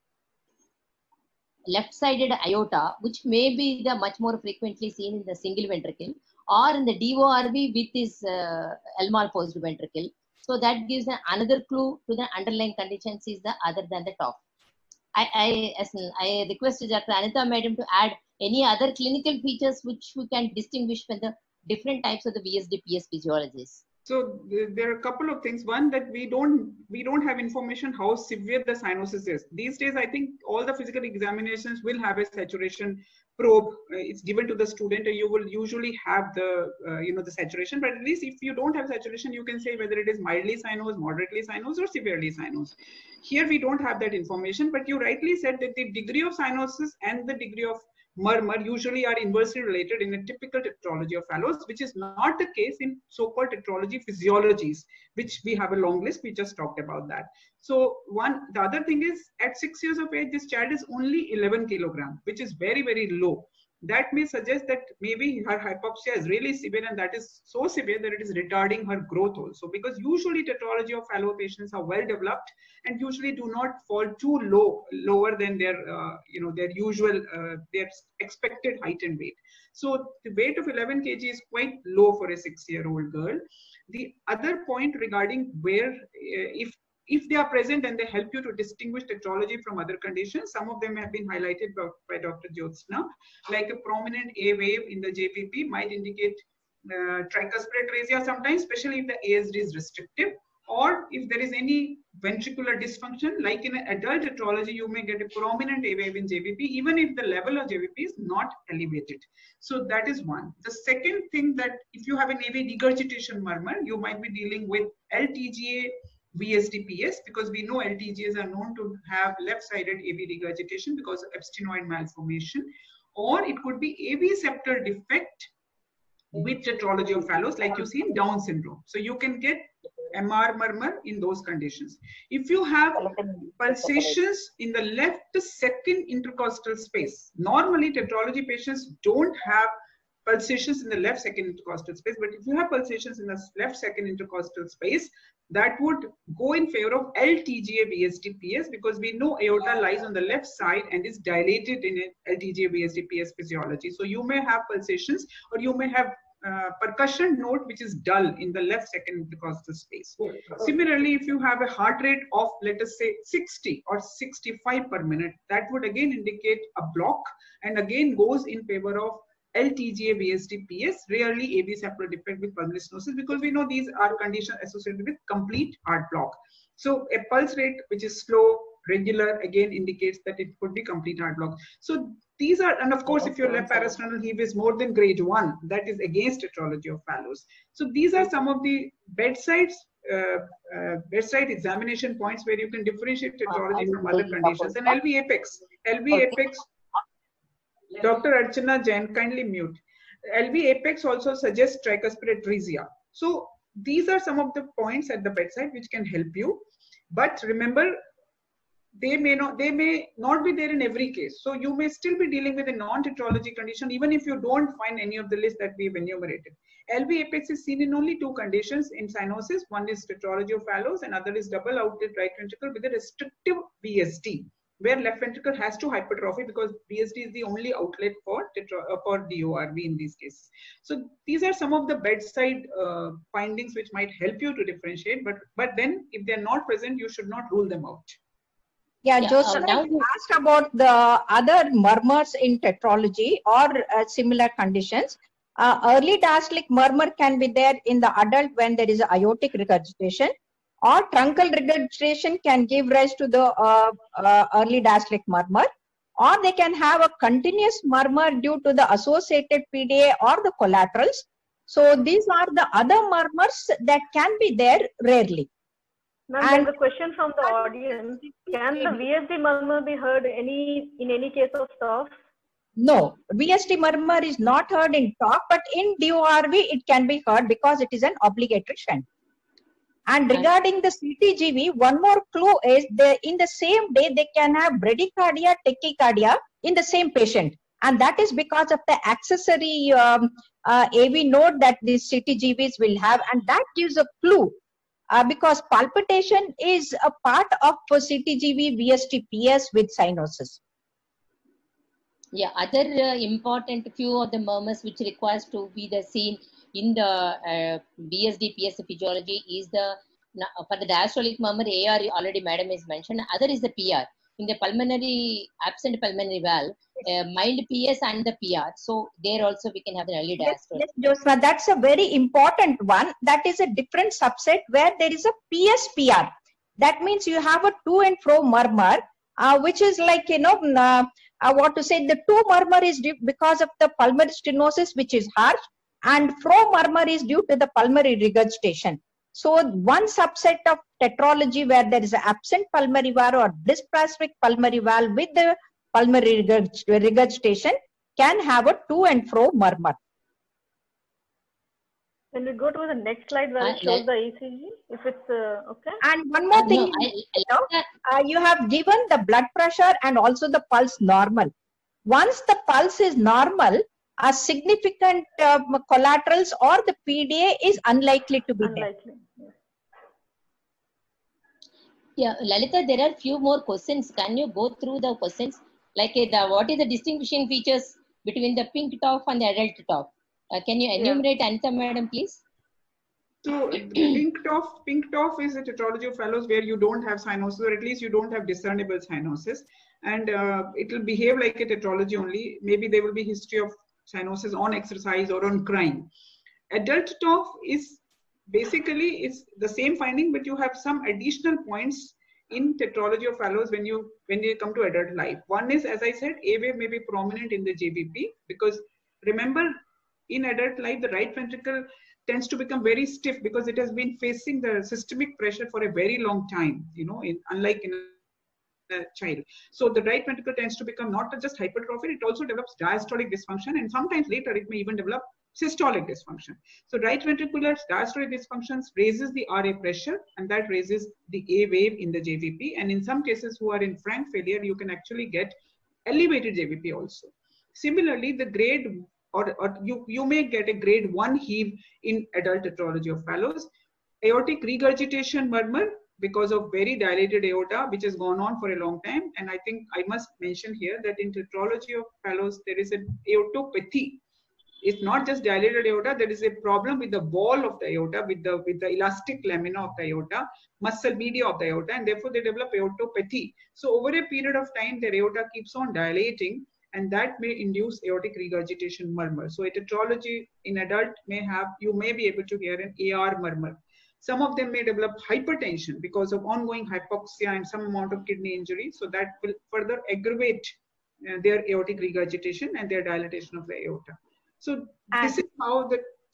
left-sided aorta, which may be the much more frequently seen in the single ventricle or in the DORV with this L-mal post ventricle. So that gives another clue to the underlying conditions is the other than the TOF. I request Dr. Anita Madam to add any other clinical features which we can distinguish from the different types of the VSD-PS physiologies. So there are a couple of things. One, that we don't have information how severe the cyanosis is. These days, I think all the physical examinations will have a saturation probe, it's given to the student, you will usually have the the saturation. But at least if you don't have saturation, you can say whether it is mildly cyanosed, moderately cyanosed, or severely cyanosed. Here we don't have that information, but you rightly said that the degree of cyanosis and the degree of murmur usually are inversely related in a typical tetralogy of Fallows, which is not the case in so-called tetralogy physiologies, which we have a long list. We just talked about that. So the other thing is, at 6 years of age, this child is only 11 kilogram, which is very, very low. That may suggest that maybe her hypoxia is really severe, and that is so severe that it is retarding her growth also. Because usually tetralogy of Fallow patients are well developed and usually do not fall too lower than their their usual their expected height and weight. So the weight of 11 kg is quite low for a 6-year-old girl. The other point regarding where if they are present and they help you to distinguish tetralogy from other conditions, some of them have been highlighted by Dr. Jyotsna, like a prominent A wave in the JPP might indicate tricuspid atresia sometimes, especially if the ASD is restrictive, or if there is any ventricular dysfunction, like in an adult tetralogy, you may get a prominent A wave in JVP, even if the level of JVP is not elevated. So that is one. The second thing, that if you have an AV regurgitation murmur, you might be dealing with LTGA VSD-PS, because we know LTGAs are known to have left-sided AV regurgitation because of epsteinoid malformation, or it could be AV septal defect with tetralogy of Fallows, like you see in Down syndrome. So you can get MR murmur in those conditions. If you have pulsations in the left second intercostal space, normally tetralogy patients don't have pulsations in the left second intercostal space, but if you have pulsations in the left second intercostal space, that would go in favor of LTGA VSD-PS, because we know aorta lies on the left side and is dilated in LTGA VSD-PS physiology. So you may have pulsations, or you may have percussion note which is dull in the left second intercostal space. Similarly, if you have a heart rate of, let us say, 60 or 65 per minute, that would again indicate a block and again goes in favor of LTGA VSD-PS, rarely AV septal defect with pulmonary stenosis, because we know these are conditions associated with complete heart block. So a pulse rate which is slow, regular, again indicates that it could be complete heart block. So these are, and of course, if your left parasternal heave is more than grade 1, that is against tetralogy of Fallows. So these are some of the bedside examination points where you can differentiate tetralogy from other conditions. And LV apex, Dr. Archana Jain, kindly mute. LV apex also suggests tricuspid atresia. So these are some of the points at the bedside which can help you. But remember, they may not be there in every case. So you may still be dealing with a non-tetralogy condition, even if you don't find any of the list that we've enumerated. LV apex is seen in only 2 conditions in cyanosis. One is tetralogy of Fallows, and other is double outlet right ventricle with a restrictive VSD, where left ventricle has to hypertrophy because VSD is the only outlet for DORV in these cases. So these are some of the bedside findings which might help you to differentiate, but then if they're not present, you should not rule them out. Yeah, Joseph, you asked about the other murmurs in tetralogy or similar conditions. Early diastolic murmur can be there in the adult when there is aortic regurgitation, or truncal regurgitation can give rise to the early diastolic murmur, or they can have a continuous murmur due to the associated PDA or the collaterals. So these are the other murmurs that can be there rarely. Ma'am, there's a question from the audience. Can the VSD murmur be heard in any case of TOF? No, VSD murmur is not heard in TOF, but in DORV it can be heard because it is an obligatory shunt. And regarding the CTGV, one more clue is in the same day they can have bradycardia, tachycardia in the same patient, and that is because of the accessory AV node that these CTGVs will have, and that gives a clue. Because palpitation is a part of CTGV VSD-PS with cyanosis. Yeah, other important few of the murmurs which requires to be the seen in the VSD-PS physiology is for the diastolic murmur, AR already madam has mentioned. Other is the PR. In the pulmonary, absent pulmonary valve, mild PS and the PR. So there also we can have the early diastole. Yes, Josna, that's a very important one. That is a different subset where there is a PS-PR. That means you have a to and fro murmur, which is like, what to say, the two murmur is due because of the pulmonary stenosis, which is harsh, and fro murmur is due to the pulmonary regurgitation. So one subset of tetralogy where there is an absent pulmonary valve or dysprosific pulmonary valve with the pulmonary regurgitation can have a to and fro murmur. When we go to the next slide where it shows the ECG, if it's okay. And one more thing, you have given the blood pressure and also the pulse normal. Once the pulse is normal, a significant collaterals or the PDA is unlikely to be there. Yeah, Lalita, there are few more questions. Can you go through the questions? Like what is the distinguishing features between the pink TOF and the adult TOF? Can you enumerate, Anita madam, please? So pink TOF is a tetralogy of Fallot's where you don't have cyanosis, or at least you don't have discernible cyanosis, and it will behave like a tetralogy only. Maybe there will be history of cyanosis on exercise or on crying. Adult TOF is basically the same finding, but you have some additional points in tetralogy of Fallot's when you come to adult life. One is, as I said, A wave may be prominent in the JVP because remember, in adult life, the right ventricle tends to become very stiff because it has been facing the systemic pressure for a very long time, unlike in a child. So the right ventricle tends to become not just hypertrophied, it also develops diastolic dysfunction, and sometimes later it may even develop systolic dysfunction. So right ventricular diastolic dysfunctions raises the RA pressure, and that raises the A wave in the JVP. And in some cases who are in frank failure, you can actually get elevated JVP also. Similarly, the grade or you may get a grade 1 heave in adult tetralogy of Fallot's. Aortic regurgitation murmur because of very dilated aorta, which has gone on for a long time. And I think I must mention here that in tetralogy of Fallot's, there is an aortopathy. It's not just dilated aorta, there is a problem with the wall of the aorta, with the elastic lamina of the aorta, muscle media of the aorta, and therefore they develop aortopathy. So over a period of time, their aorta keeps on dilating, and that may induce aortic regurgitation murmur. So a tetralogy in adult you may be able to hear an AR murmur. Some of them may develop hypertension because of ongoing hypoxia and some amount of kidney injury. So that will further aggravate their aortic regurgitation and their dilatation of the aorta. So this is how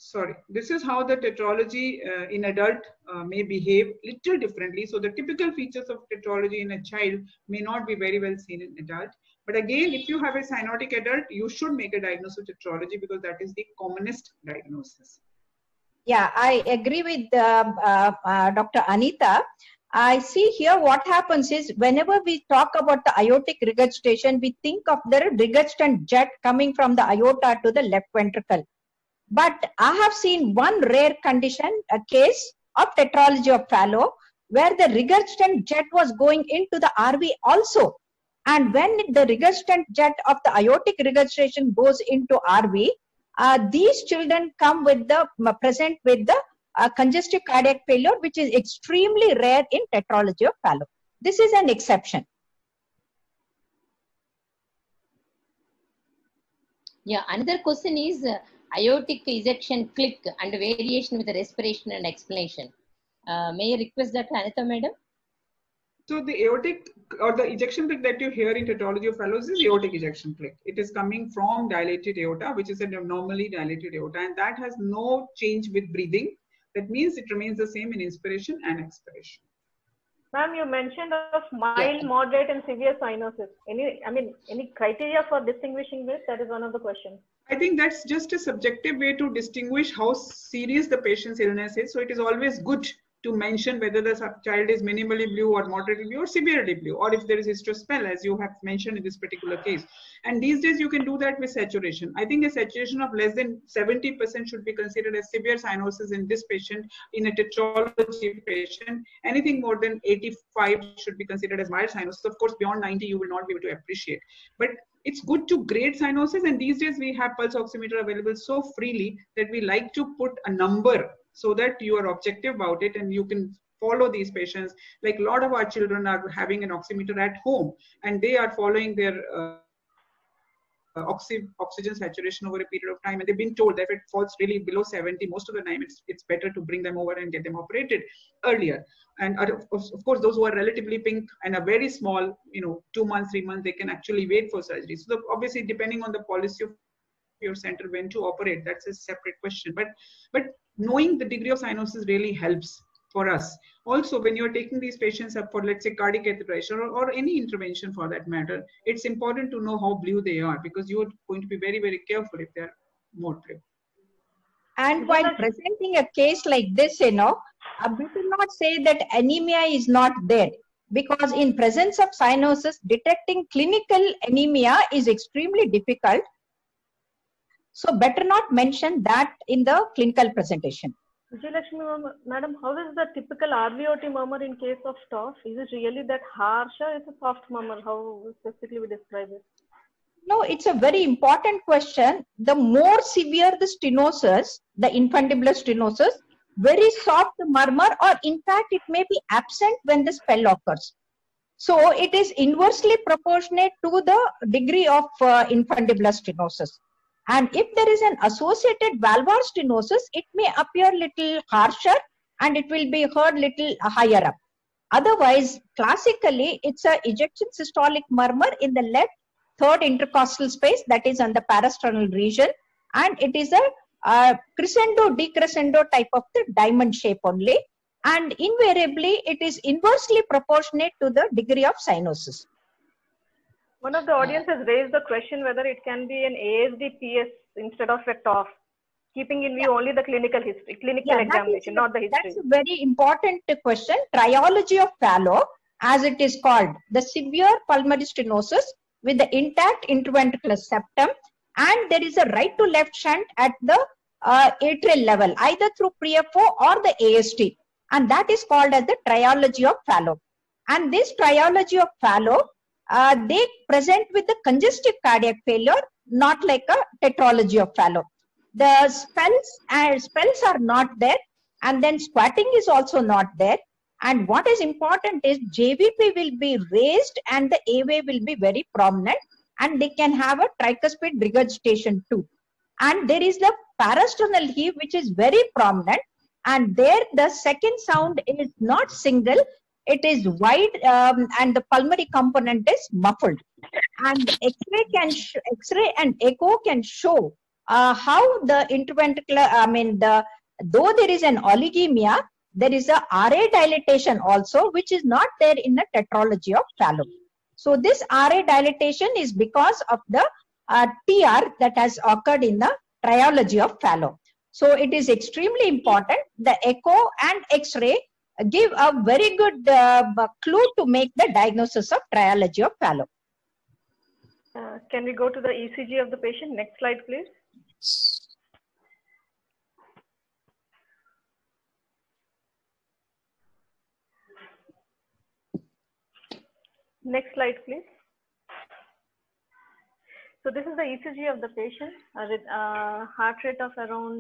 the tetralogy in adult may behave little differently. So the typical features of tetralogy in a child may not be very well seen in adult. But again, if you have a cyanotic adult, you should make a diagnosis of tetralogy because that is the commonest diagnosis. Yeah, I agree with Dr. Anita. I see here what happens is whenever we talk about the aortic regurgitation, we think of the regurgitant jet coming from the aorta to the left ventricle. But I have seen one rare condition, a case of tetralogy of Fallot, where the regurgitant jet was going into the RV also. And when the regurgitant jet of the aortic regurgitation goes into RV, these children come with present with the congestive cardiac failure, which is extremely rare in tetralogy of Fallot. This is an exception. Yeah, another question is aortic ejection click and variation with the respiration and explanation. May I request that Anita madam? So the aortic or the ejection click that you hear in tetralogy of Fallot's is aortic ejection click. It is coming from dilated aorta, which is a normally dilated aorta, and that has no change with breathing. That means it remains the same in inspiration and expiration. Ma'am, you mentioned of mild, moderate, and severe cyanosis. Any criteria for distinguishing this? That is one of the questions. I think that's just a subjective way to distinguish how serious the patient's illness is. So it is always good to mention whether the child is minimally blue or moderately blue or severely blue, or if there is hysterospell, as you have mentioned in this particular case. And these days you can do that with saturation. I think a saturation of less than 70% should be considered as severe cyanosis in this patient. In a tetralogy patient, anything more than 85 should be considered as mild cyanosis. Of course, beyond 90 you will not be able to appreciate. But it's good to grade cyanosis, and these days we have pulse oximeter available so freely that we like to put a number so that you are objective about it and you can follow these patients. Like a lot of our children are having an oximeter at home and they are following their oxygen saturation over a period of time, and they've been told that if it falls really below 70, most of the time it's better to bring them over and get them operated earlier. And of course, those who are relatively pink and are very small, 2 months, 3 months, they can actually wait for surgery. So obviously, depending on the policy of your center when to operate, that's a separate question. But knowing the degree of cyanosis really helps for us. Also, when you're taking these patients up for, let's say, cardiac catheterization or any intervention for that matter, it's important to know how blue they are, because you're going to be very, very careful if they're more blue. And while presenting a case like this, we should not say that anemia is not there, because in presence of cyanosis, detecting clinical anemia is extremely difficult. So better not mention that in the clinical presentation. Vijayalakshmi madam, how is the typical RVOT murmur in case of TOF? Is it really that harsh or is it a soft murmur? How specifically we describe it? No, it's a very important question. The more severe the stenosis, the infundibular stenosis, very soft murmur, or in fact it may be absent when the spell occurs. So it is inversely proportionate to the degree of infundibular stenosis. And if there is an associated valvar stenosis, it may appear little harsher and it will be heard little higher up. Otherwise, classically, it's a ejection systolic murmur in the left third intercostal space, that is on the parasternal region, and it is a crescendo decrescendo type of the diamond shape only, and invariably it is inversely proportionate to the degree of cyanosis. One of the audience has raised the question whether it can be an ASD-PS instead of a TOF, keeping in view only the clinical history, clinical examination, not the history. That's a very important question. Triology of Fallot, as it is called, the severe pulmonary stenosis with the intact interventricular septum, and there is a right to left shunt at the atrial level, either through PFO or the AST, and that is called as the triology of Fallot. And this triology of Fallot, they present with the congestive cardiac failure, not like a tetralogy of Fallot. The spells are not there, and then squatting is also not there. And what is important is JVP will be raised and the airway will be very prominent, and they can have a tricuspid regurgitation too. And there is the parasternal heave which is very prominent, and there the second sound is not single, it is wide, and the pulmonary component is muffled. And X-ray and echo can show how the interventricular, though there is an oligemia, there is a RA dilatation also, which is not there in the tetralogy of Fallot. So this RA dilatation is because of the TR that has occurred in the triology of Fallot. So it is extremely important. The echo and X-ray give a very good clue to make the diagnosis of triology of Fallot. Can we go to the ECG of the patient? Next slide, please. Next slide, please. So this is the ECG of the patient with heart rate of around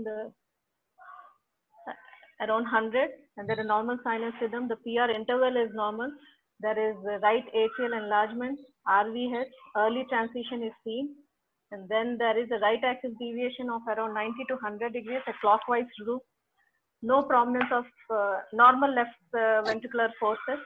100, and there is normal sinus rhythm. The PR interval is normal. There is right atrial enlargement, RVH, early transition is seen, and then there is a right axis deviation of around 90 to 100 degrees, a clockwise loop. No prominence of normal left ventricular forces.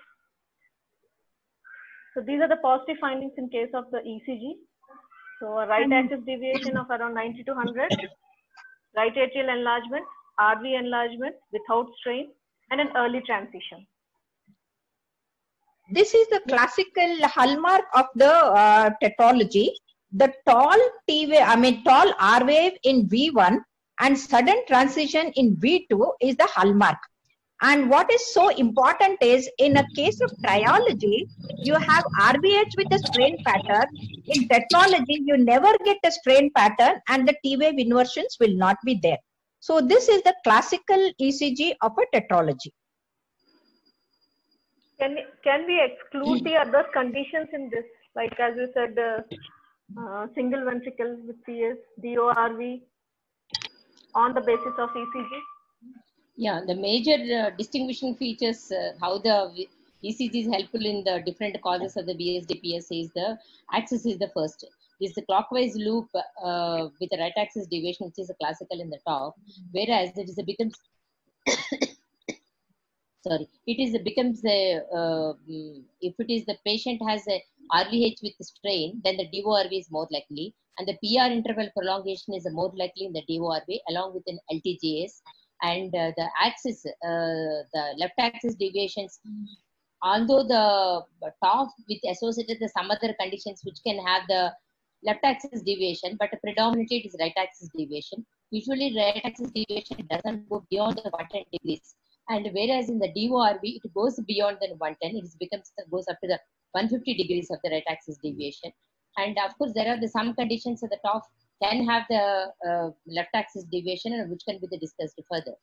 So these are the positive findings in case of the ECG. So a right axis deviation of around 90 to 100, right atrial enlargement, RV enlargement without strain, and an early transition. This is the classical hallmark of the tetralogy. The tall tall R wave in V1 and sudden transition in V2 is the hallmark. And what is so important is, in a case of triology, you have RVH with a strain pattern. In tetralogy, you never get a strain pattern, and the T wave inversions will not be there. So this is the classical ECG of a tetralogy. Can we exclude the other conditions in this? Like as you said, single ventricle with PS, DORV on the basis of ECG? Yeah, the major distinguishing features, how the ECG is helpful in the different causes of the BSD-PS is the axis is the first. is the clockwise loop with the right axis deviation, which is a classical in the top, whereas it is a becomes sorry, becomes a if it is the patient has a RVH with strain, then the DORV is more likely, and the PR interval prolongation is more likely in the DORV along with an LTGS, and the axis, the left axis deviations, although the top with associated with some other conditions which can have the left axis deviation, but predominantly it is right axis deviation. Usually right axis deviation doesn't go beyond the 110 degrees. And whereas in the DORV, it goes beyond the 110, goes up to the 150 degrees of the right axis deviation. And of course, there are some conditions at the top can have the left axis deviation, and which can be discussed further.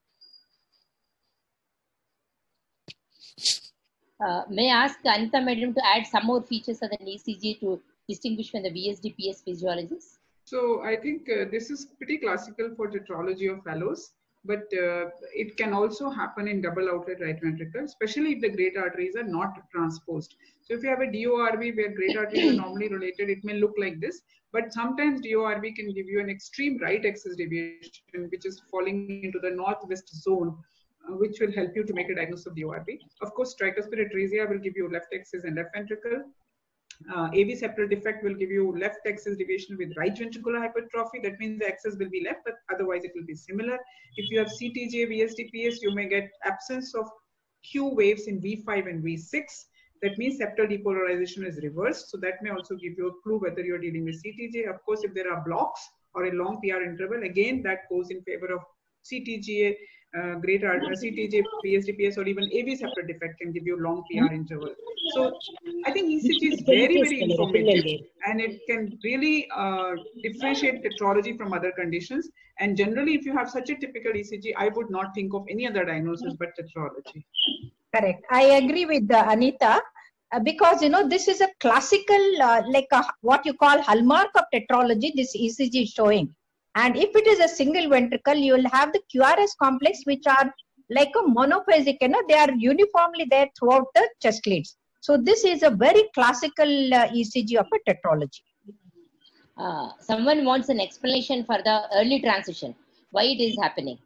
May I ask Anita Madam to add some more features of the ECG to distinguish from the VSD-PS physiologies? So I think this is pretty classical for tetralogy of Fallot's, but it can also happen in double outlet right ventricle, especially if the great arteries are not transposed. So if you have a DORV where great arteries are normally related, it may look like this, but sometimes DORV can give you an extreme right axis deviation, which is falling into the northwest zone, which will help you to make a diagnosis of DORV. Of course, tricuspid atresia will give you left axis and left ventricle. AV septal defect will give you left axis deviation with right ventricular hypertrophy. That means the axis will be left, but otherwise it will be similar. If you have CTJ, VSD-PS, you may get absence of Q waves in V5 and V6. That means septal depolarization is reversed. So that may also give you a clue whether you're dealing with CTJ. Of course, if there are blocks or a long PR interval, again, that goes in favor of CTJ, great CTJ, VSD-PS, or even AV septal defect can give you long PR interval. So I think ECG is very, very informative, and it can really differentiate tetralogy from other conditions. And generally, if you have such a typical ECG, I would not think of any other diagnosis but tetralogy. Correct. I agree with Anita, because this is a classical what you call hallmark of tetralogy. This ECG is showing. And if it is a single ventricle, you will have the QRS complex, which are like a monophasic, they are uniformly there throughout the chest leads. So this is a very classical ECG of a tetralogy. Someone wants an explanation for the early transition, why it is happening.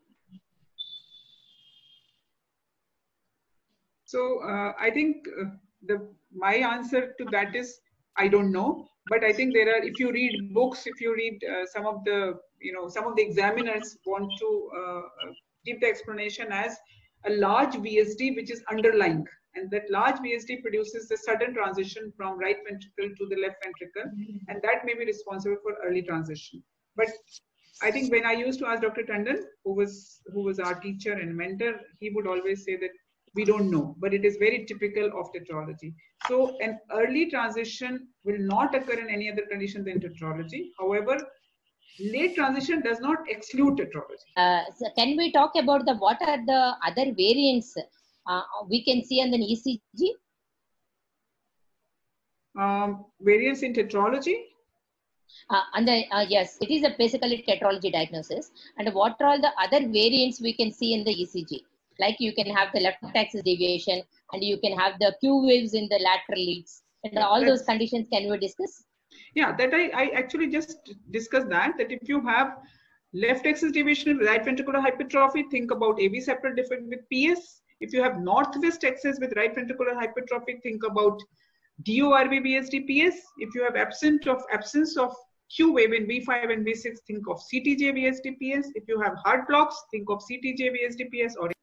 So I think my answer to that is, I don't know. But I think there are, if you read books, if you read some of the examiners want to give the explanation as a large VSD which is underlying, and that large VSD produces a sudden transition from right ventricle to the left ventricle, and that may be responsible for early transition. But I think when I used to ask Dr. Tandon, who was our teacher and mentor, he would always say that we don't know, but it is very typical of tetralogy. So an early transition will not occur in any other condition than tetralogy. However, late transition does not exclude tetralogy. So can we talk about what are the other variants we can see on the ECG? Variants in tetralogy? Yes, it is basically tetralogy diagnosis. And what are all the other variants we can see in the ECG? Like you can have the left axis deviation, and you can have the Q waves in the lateral leads, and all those conditions can we discuss? Yeah, that I actually just discussed that if you have left axis deviation with right ventricular hypertrophy, think about AV septal defect with PS. If you have northwest axis with right ventricular hypertrophy, think about DORV VSD PS. If you have absence of Q wave in V5 and V6, think of CTJ VSD PS. If you have heart blocks, think of CTJ VSD PS. Or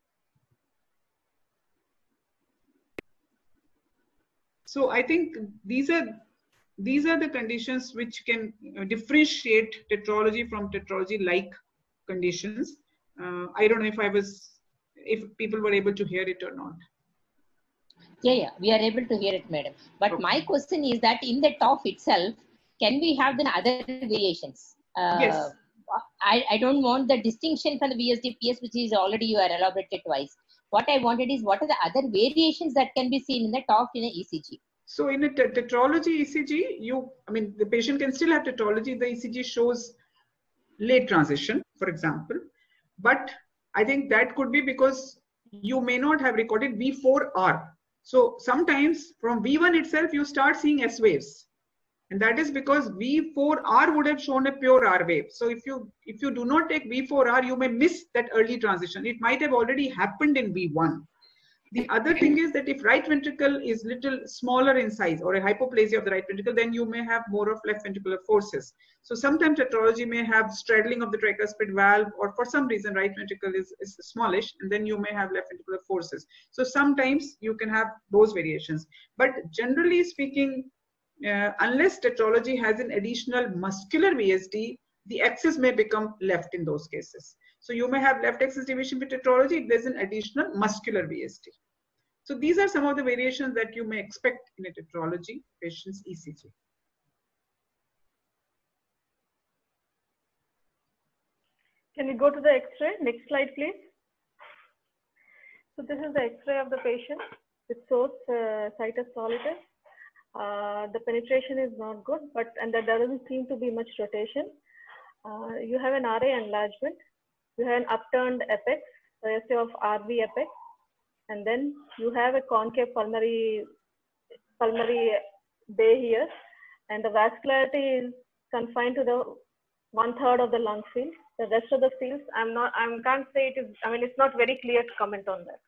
so I think these are the conditions which can differentiate tetralogy from tetralogy-like conditions. I don't know if people were able to hear it or not. Yeah, we are able to hear it, madam. But okay. My question is that in the TOF itself, can we have the other variations? Yes. I don't want the distinction from the VSD-PS, which is already you are elaborated twice. What I wanted is, what are the other variations that can be seen in the TOF in an ECG? So in a tetralogy ECG, the patient can still have tetralogy. The ECG shows late transition, for example. But I think that could be because you may not have recorded V4R. So sometimes from V1 itself, you start seeing S waves. And that is because V4R would have shown a pure R wave. So if you do not take V4R, you may miss that early transition. It might have already happened in V1. The other thing is that if right ventricle is little smaller in size or a hypoplasia of the right ventricle, then you may have more of left ventricular forces. So sometimes tetralogy may have straddling of the tricuspid valve, or for some reason right ventricle is smallish, and then you may have left ventricular forces. So sometimes you can have those variations. But generally speaking, unless tetralogy has an additional muscular VSD, the axis may become left in those cases. So you may have left axis deviation with tetralogy if there's an additional muscular VSD. So these are some of the variations that you may expect in a tetralogy patient's ECG. Can we go to the X-ray? Next slide, please. So this is the X-ray of the patient. It shows situs solitus. The penetration is not good, and there doesn't seem to be much rotation. You have an RA enlargement. You have an upturned apex, ratio of RV apex, and then you have a concave pulmonary bay here, and the vascularity is confined to the 1/3 of the lung field. The rest of the fields, I can't say it is. I mean, it's not very clear to comment on that.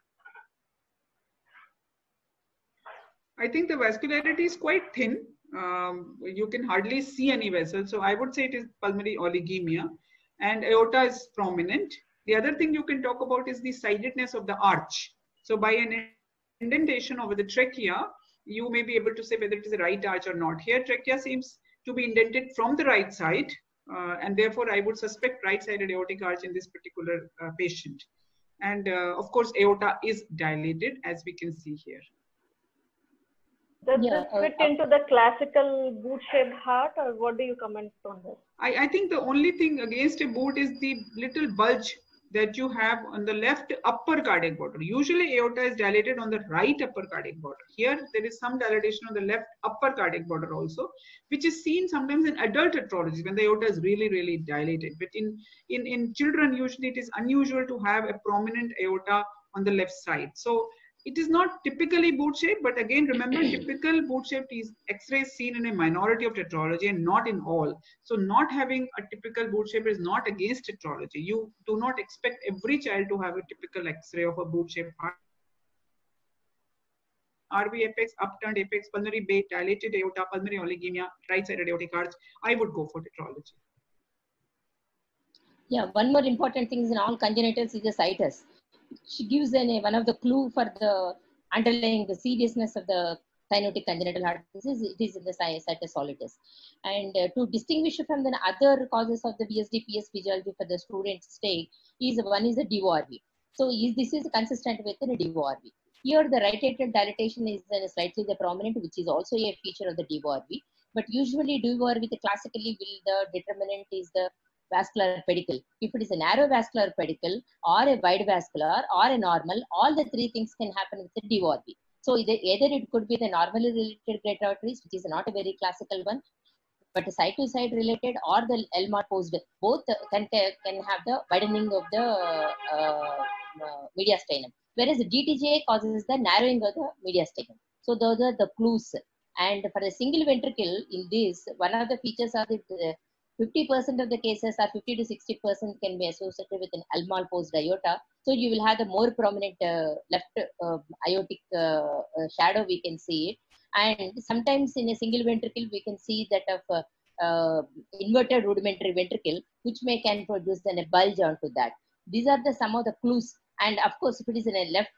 I think the vascularity is quite thin. You can hardly see any vessels. So I would say it is pulmonary oligemia, and aorta is prominent. The other thing you can talk about is the sidedness of the arch. So by an indentation over the trachea, you may be able to say whether it is a right arch or not. Here, trachea seems to be indented from the right side, and therefore I would suspect right-sided aortic arch in this particular patient. And of course, aorta is dilated, as we can see here. Does this fit into the classical boot-shaped heart, or what do you comment on this? I think the only thing against a boot is the little bulge that you have on the left upper cardiac border. Usually aorta is dilated on the right upper cardiac border. Here there is some dilatation on the left upper cardiac border also, which is seen sometimes in adult tetralogy when the aorta is really, really dilated. But in children, usually it is unusual to have a prominent aorta on the left side. So it is not typically boot shaped, but again, remember, typical boot shaped X-ray is seen in a minority of tetralogy and not in all. So not having a typical boot shape is not against tetralogy. You do not expect every child to have a typical X-ray of a boot shaped heart. RV apex, upturned apex, pulmonary bay, dilated aorta, pulmonary oligemia, right-sided aortic arch, I would go for tetralogy. Yeah, one more important thing is in all congenitals is the situs. She gives one of the clue for the underlying the seriousness of the cyanotic congenital heart disease. It is in the situs solitus. And to distinguish from the other causes of the VSD-PS physiology for the students take one is the DORV. So this is consistent with the DORV. Here the right atrial dilatation is slightly the prominent, which is also a feature of the DORV. But usually DORV classically the determinant is the vascular pedicle. If it is a narrow vascular pedicle or a wide vascular or a normal, all the three things can happen with the DORV. So either it could be the normally related greater arteries, which is not a very classical one, but side to side related or the Elmar posed, both can have the widening of the mediastinum. Whereas the DTJ causes the narrowing of the mediastinum. So those are the clues. And for the single ventricle in this, one of the features are that 50% of the cases or 50 to 60% can be associated with an Elmar posed aorta. So you will have the more prominent left aortic shadow, we can see it. And sometimes in a single ventricle, we can see that of inverted rudimentary ventricle, which can produce then a bulge onto that. These are some of the clues. And of course, if it is in a left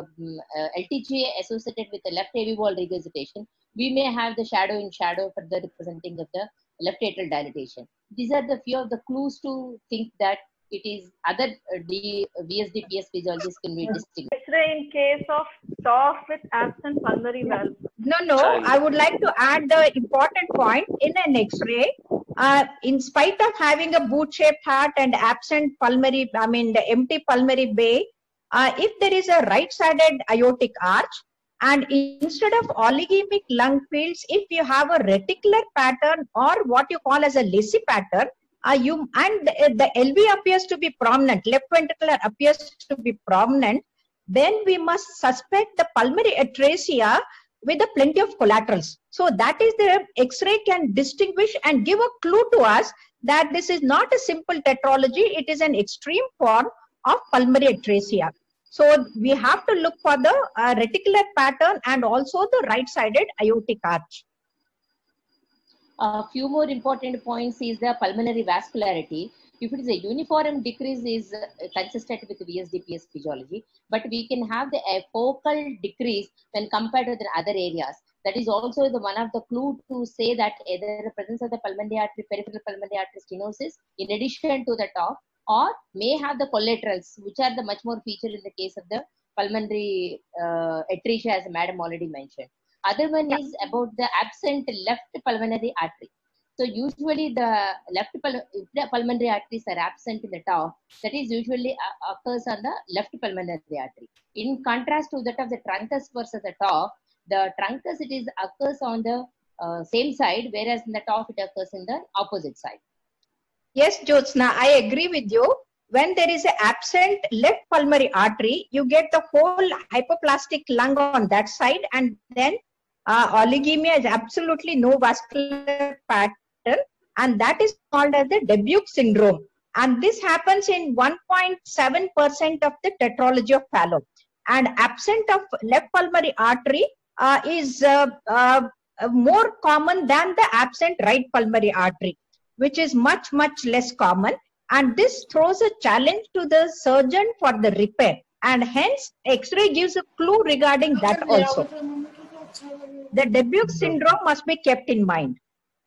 LTGA associated with the left AV wall regurgitation, we may have the shadow in shadow for the representing of the left atrial dilatation. These are the few of the clues to think that it is other VSD-PS physiologies can be distinguished. X-ray in case of TOF with absent pulmonary valve. No, I would like to add the important point in an X-ray. In spite of having a boot-shaped heart and absent pulmonary, the empty pulmonary bay, if there is a right-sided aortic arch, and instead of oligemic lung fields, if you have a reticular pattern or what you call as a Lacy pattern, the LV appears to be prominent, left ventricular appears to be prominent, then we must suspect the pulmonary atresia with a plenty of collaterals. So that is the X-ray can distinguish and give a clue to us that this is not a simple tetralogy, it is an extreme form of pulmonary atresia. So we have to look for the reticular pattern and also the right-sided aortic arch. A few more important points is the pulmonary vascularity. If it is a uniform decrease is consistent with VSDPS physiology, but we can have a focal decrease when compared to the other areas. That is also the one of the clue to say that either the presence of the pulmonary artery, peripheral pulmonary artery stenosis in addition to the top, or may have the collaterals, which are the much more featured in the case of the pulmonary atresia, as Madam already mentioned. Other one is about the absent left pulmonary artery. So usually the left pulmonary arteries are absent in the top. That is usually occurs on the left pulmonary artery. In contrast to that of the truncus versus the top, the truncus occurs on the same side, whereas in the top it occurs in the opposite side. Yes, Jyotsna, I agree with you. When there is an absent left pulmonary artery, you get the whole hypoplastic lung on that side, and then oligemia is absolutely no vascular pattern, and that is called as the Dubuque syndrome. And this happens in 1.7% of the tetralogy of Fallot. And absent of left pulmonary artery is more common than the absent right pulmonary artery, which is much, much less common. And this throws a challenge to the surgeon for the repair. And hence, X-ray gives a clue regarding that also. The Dubuque syndrome must be kept in mind.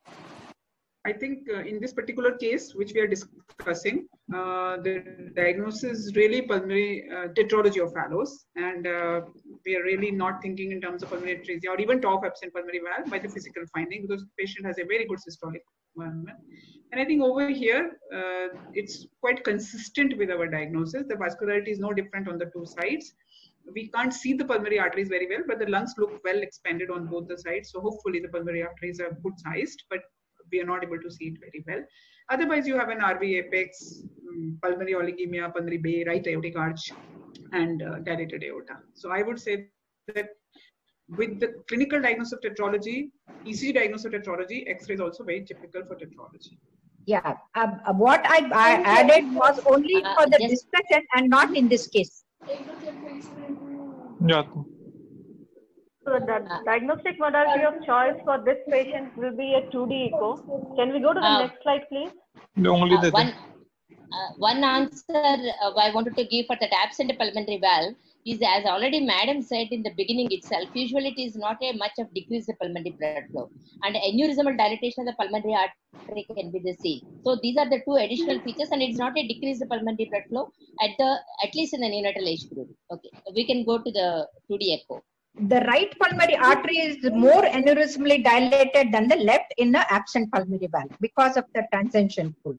I think in this particular case, which we are discussing, the diagnosis is really pulmonary tetralogy of Fallot's, and we are really not thinking in terms of pulmonary atresia or even top absent pulmonary valve by the physical finding, because the patient has a very good systolic environment. And I think over here, it's quite consistent with our diagnosis. The vascularity is no different on the two sides. We can't see the pulmonary arteries very well, but the lungs look well expanded on both the sides. So hopefully the pulmonary arteries are good sized, but we are not able to see it very well. Otherwise, you have an RV apex, pulmonary oligemia, pulmonary bay, right aortic arch, and dilated aorta. So I would say that with the clinical diagnosis of tetralogy, ECG diagnosis of tetralogy, X-ray is also very typical for tetralogy. Yeah, what I added was only for the discussion and not in this case. Yeah. So the diagnostic modality of choice for this patient will be a 2D echo. Can we go to the next slide, please? Only the one answer I wanted to give for that absent pulmonary valve is, as already Madam said in the beginning itself, usually it is not a much of decreased pulmonary blood flow, and aneurysmal dilatation of the pulmonary artery can be the same. So these are the two additional features, and it's not a decreased pulmonary blood flow at least in the neonatal age group. Okay, we can go to the 2D echo. The right pulmonary artery is more aneurysmally dilated than the left in the absent pulmonary valve because of the transcension pool.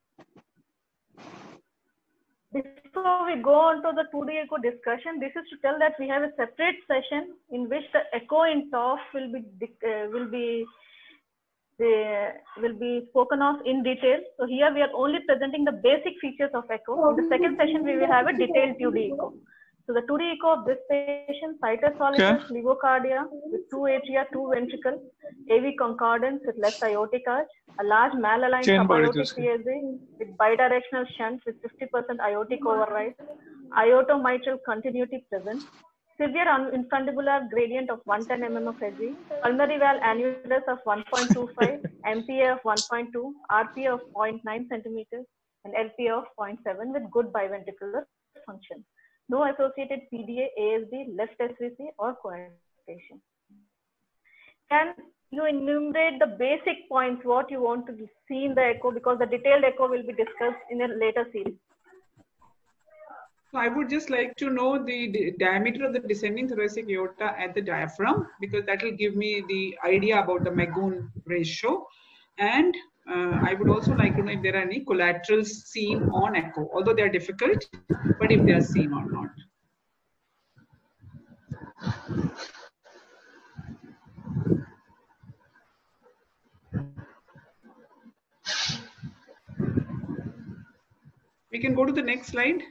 Before we go on to the 2D echo discussion, this is to tell that we have a separate session in which the echo in TOF will be spoken of in detail. So here we are only presenting the basic features of echo. In the second session, we will have a detailed 2D echo. So the 2D echo of this patient, situs solitary, levocardia with 2 atria, 2 ventricle, AV concordance with left aortic arch, a large malaligned subaortic PSA with bidirectional shunt with 50% aortic override, aortomitral continuity present, severe infundibulary gradient of 110 mm of Hg, pulmonary valve annulus of 1.25, MPA of 1.2, RPA of 0.9 centimeters, and LPA of 0.7 with good biventricular function. No associated PDA, ASD, left SVC, or coarctation. Can you enumerate the basic points, what you want to see in the echo, because the detailed echo will be discussed in a later series? So I would just like to know the diameter of the descending thoracic aorta at the diaphragm, because that will give me the idea about the Magoon ratio. And I would also like to know if there are any collaterals seen on echo, although they are difficult, but if they are seen or not. We can go to the next slide.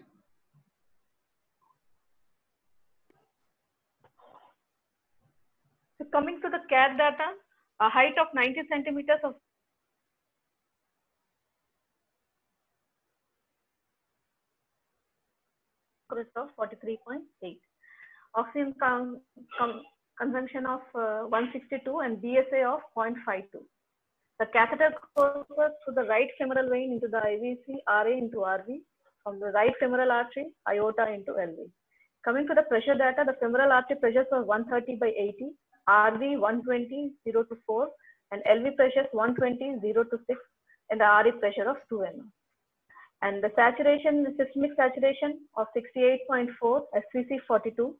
So coming to CAT data, a height of 90 centimeters of of 43.8. Oxygen consumption of 162 and BSA of 0.52. The catheter courses through the right femoral vein into the IVC, RA into RV, from the right femoral artery, aorta into LV. Coming to the pressure data, the femoral artery pressures were 130/80, RV 120, 0 to 4, and LV pressures 120, 0 to 6, and the RE pressure of 2 mm. And the saturation, the systemic saturation of 68.4, SVC 42,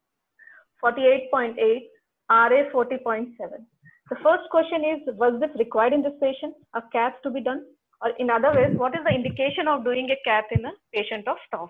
48.8, RA 40.7. The first question is, was this required in this patient, a CAT to be done? Or in other words, what is the indication of doing a CAT in a patient of TOF?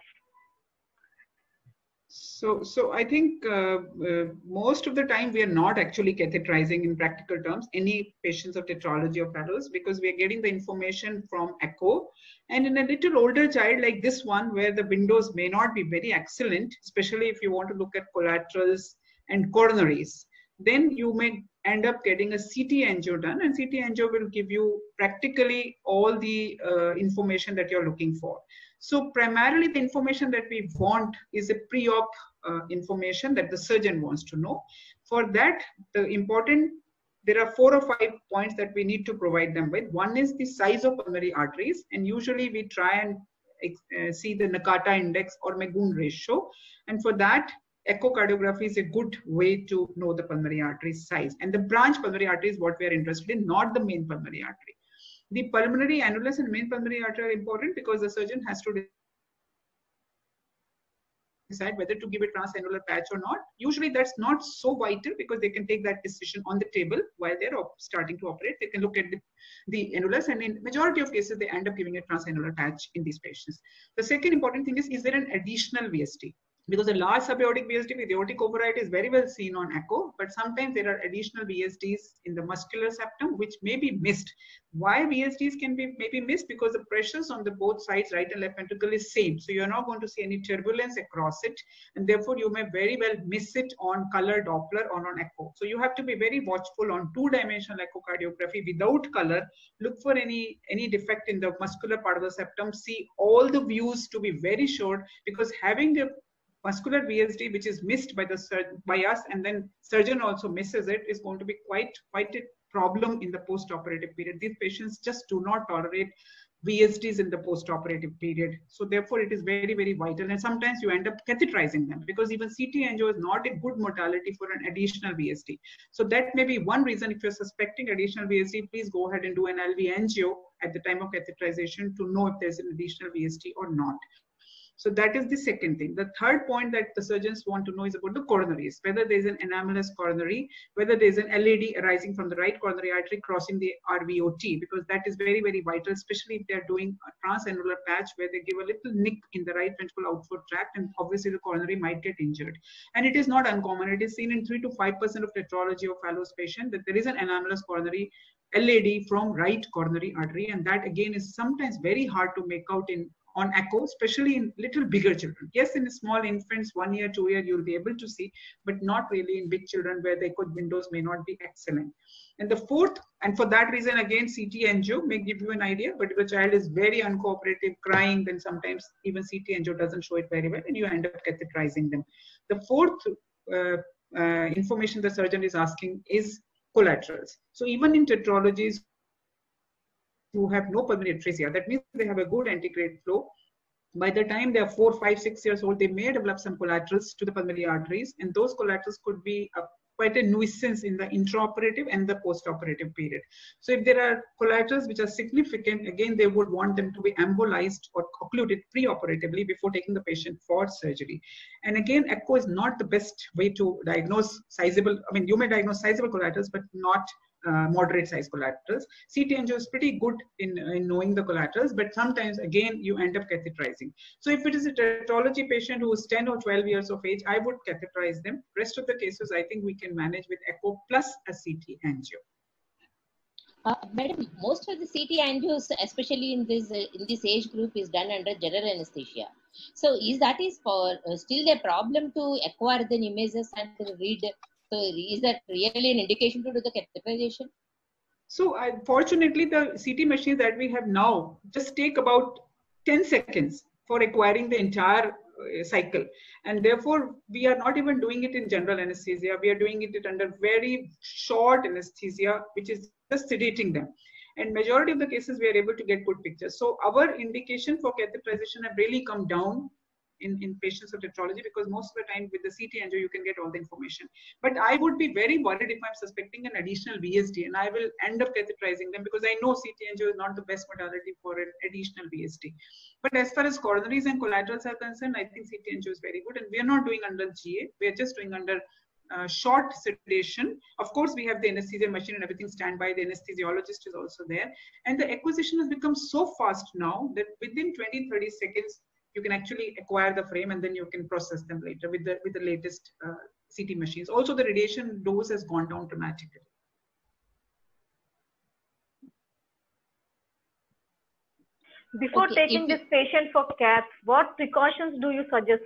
So I think most of the time we are not actually catheterizing in practical terms any patients of tetralogy of Fallot, because we are getting the information from echo. And in a little older child like this one, where the windows may not be very excellent, especially if you want to look at collaterals and coronaries, then you may end up getting a CT angio done, and CT angio will give you practically all the information that you're looking for. So primarily the information that we want is a pre-op information that the surgeon wants to know. For that, there are 4 or 5 points that we need to provide them with. One is the size of pulmonary arteries, and usually we try and see the Nakata index or Magoon ratio. And for that, echocardiography is a good way to know the pulmonary artery size. And the branch pulmonary artery is what we are interested in, not the main pulmonary artery. The pulmonary annulus and main pulmonary artery are important because the surgeon has to decide whether to give a transannular patch or not. Usually that's not so vital because they can take that decision on the table while they're starting to operate. They can look at the annulus, and in majority of cases, they end up giving a transannular patch in these patients. The second important thing is there an additional VST? Because a large subaortic VSD with aortic override is very well seen on echo, but sometimes there are additional VSDs in the muscular septum which may be missed. Why VSDs can be maybe missed? Because the pressures on the both sides, right and left ventricle, is same. So you're not going to see any turbulence across it, and therefore you may very well miss it on color Doppler or on echo. So you have to be very watchful on two-dimensional echocardiography without color. Look for any defect in the muscular part of the septum. See all the views to be very short, because having the muscular VSD which is missed by us, and then surgeon also misses it, is going to be quite a problem in the post-operative period. These patients just do not tolerate VSDs in the post-operative period. So therefore it is very, very vital, and sometimes you end up catheterizing them because even CT angio is not a good modality for an additional VSD. So that may be one reason. If you're suspecting additional VSD, please go ahead and do an LV angio at the time of catheterization to know if there's an additional VSD or not. So that is the second thing. The third point that the surgeons want to know is about the coronaries, whether there is an anomalous coronary, whether there is an LAD arising from the right coronary artery crossing the RVOT, because that is very, very vital, especially if they're doing a transannular patch where they give a little nick in the right ventricular outflow tract, and obviously the coronary might get injured. And it is not uncommon. It is seen in 3 to 5% of tetralogy of Fallot patients that there is an anomalous coronary LAD from right coronary artery, and that again is sometimes very hard to make out on echo, especially in little bigger children. Yes, in small infants, 1 year, 2 year, you'll be able to see, but not really in big children where the echo windows may not be excellent. And the fourth, and for that reason, again, CT angio may give you an idea, but if the child is very uncooperative, crying, then sometimes even CT angio doesn't show it very well, and you end up catheterizing them. The fourth information the surgeon is asking is collaterals. So even in tetralogies who have no pulmonary atresia, that means they have a good antegrade flow. By the time they are 4, 5, 6 years old, they may develop some collaterals to the pulmonary arteries, and those collaterals could be quite a nuisance in the intraoperative and the postoperative period. So if there are collaterals which are significant, again, they would want them to be embolized or occluded preoperatively before taking the patient for surgery. And again, echo is not the best way to diagnose sizable, I mean, you may diagnose sizable collaterals, but not moderate size collaterals. CT angio is pretty good in knowing the collaterals, but sometimes again you end up catheterizing. So if it is a tetralogy patient who is 10 or 12 years of age, I would catheterize them. Rest of the cases I think we can manage with echo plus a CT angio. Madam, most of the CT angios, especially in this age group, is done under general anesthesia. So is for still a problem to acquire the images and to read So is that really an indication to do the catheterization? So fortunately, the CT machines that we have now just take about 10 seconds for acquiring the entire cycle. And therefore, we are not even doing it in general anesthesia. We are doing it under very short anesthesia, which is just sedating them. And majority of the cases, we are able to get good pictures. So our indication for catheterization have really come down in patients of tetralogy, because most of the time with the CT angio, you can get all the information. But I would be very worried if I'm suspecting an additional VSD and I will end up catheterizing them, because I know CT angio is not the best modality for an additional VSD. But as far as coronaries and collaterals are concerned, I think CT angio is very good. And we are not doing under GA. We are just doing under short sedation. Of course, we have the anesthesia machine and everything standby. The anesthesiologist is also there. And the acquisition has become so fast now that within 20-30 seconds, you can actually acquire the frame and then you can process them later with the latest CT machines. Also, the radiation dose has gone down dramatically. Before taking this patient for cath, what precautions do you suggest?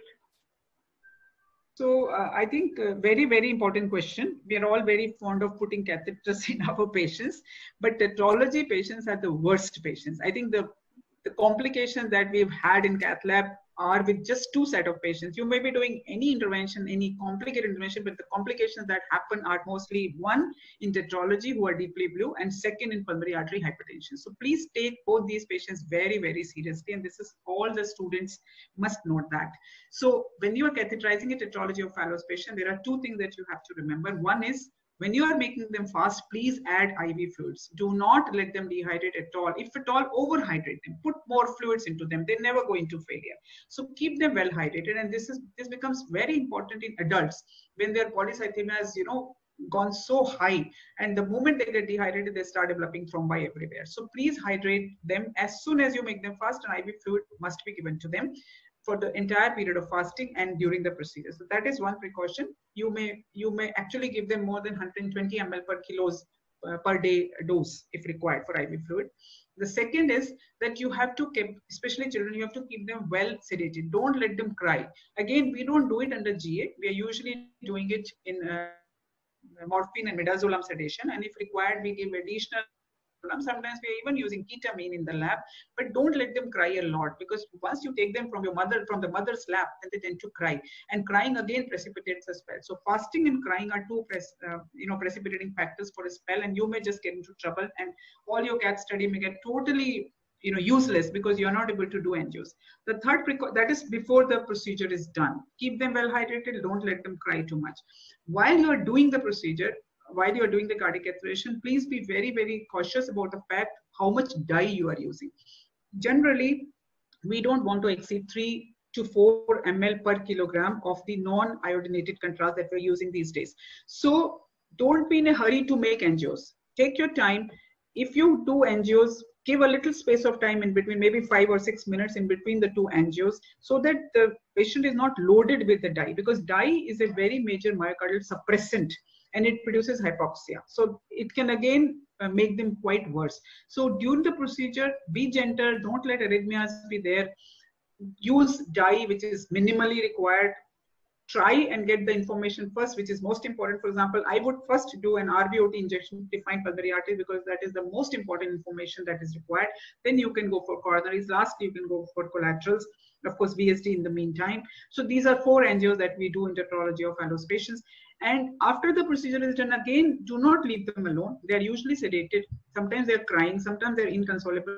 So I think very, very important question. We are all very fond of putting catheters in our patients, but tetralogy patients are the worst patients. I think the complications that we've had in cath lab are with just two set of patients. You may be doing any intervention, any complicated intervention, but the complications that happen are mostly one in tetralogy who are deeply blue, and second in pulmonary artery hypertension. So please take both these patients very, very seriously. And this is all the students must note that. So when you are catheterizing a tetralogy of Fallot's patient, there are two things that you have to remember. One is, when you are making them fast, please add IV fluids. Do not let them dehydrate at all. If at all, overhydrate them. Put more fluids into them. They never go into failure. So keep them well hydrated. And this becomes very important in adults when their polycythemia has, gone so high. And the moment they get dehydrated, they start developing thrombi everywhere. So please hydrate them as soon as you make them fast. And IV fluid must be given to them for the entire period of fasting and during the procedure. So that is one precaution. You may actually give them more than 120 ml per kilos per day dose if required for IV fluid. The second is that you have to keep, especially children, you have to keep them well sedated. Don't let them cry. Again, we don't do it under GA. We are usually doing it in morphine and midazolam sedation. And if required, we give additional. Sometimes we are even using ketamine in the lab, but don't let them cry a lot, because once you take them from the mother's lap, then they tend to cry, and crying again precipitates a spell. So fasting and crying are two precipitating factors for a spell, and you may just get into trouble, and all your cath study may get totally useless because you are not able to do angios. The third that is before the procedure is done. Keep them well hydrated. Don't let them cry too much. While you are doing the procedure, while you are doing the cardiac catheterization, please be very, very cautious about the fact how much dye you are using. Generally, we don't want to exceed 3 to 4 ml per kilogram of the non-iodinated contrast that we're using these days. So don't be in a hurry to make angios. Take your time. If you do angios, give a little space of time in between, maybe 5 or 6 minutes in between the two angios, so that the patient is not loaded with the dye, because dye is a very major myocardial suppressant and it produces hypoxia. So it can again make them quite worse. So during the procedure, be gentle. Don't let arrhythmias be there. Use dye, which is minimally required. Try and get the information first, which is most important. For example, I would first do an RBOT injection to define pulmonary artery, because that is the most important information that is required. Then you can go for coronaries. Lastly, you can go for collaterals. Of course, VSD in the meantime. So these are 4 angios that we do in tetralogy of Fallot's patients. And after the procedure is done, again, do not leave them alone. They are usually sedated. Sometimes they're crying. Sometimes they're inconsolable.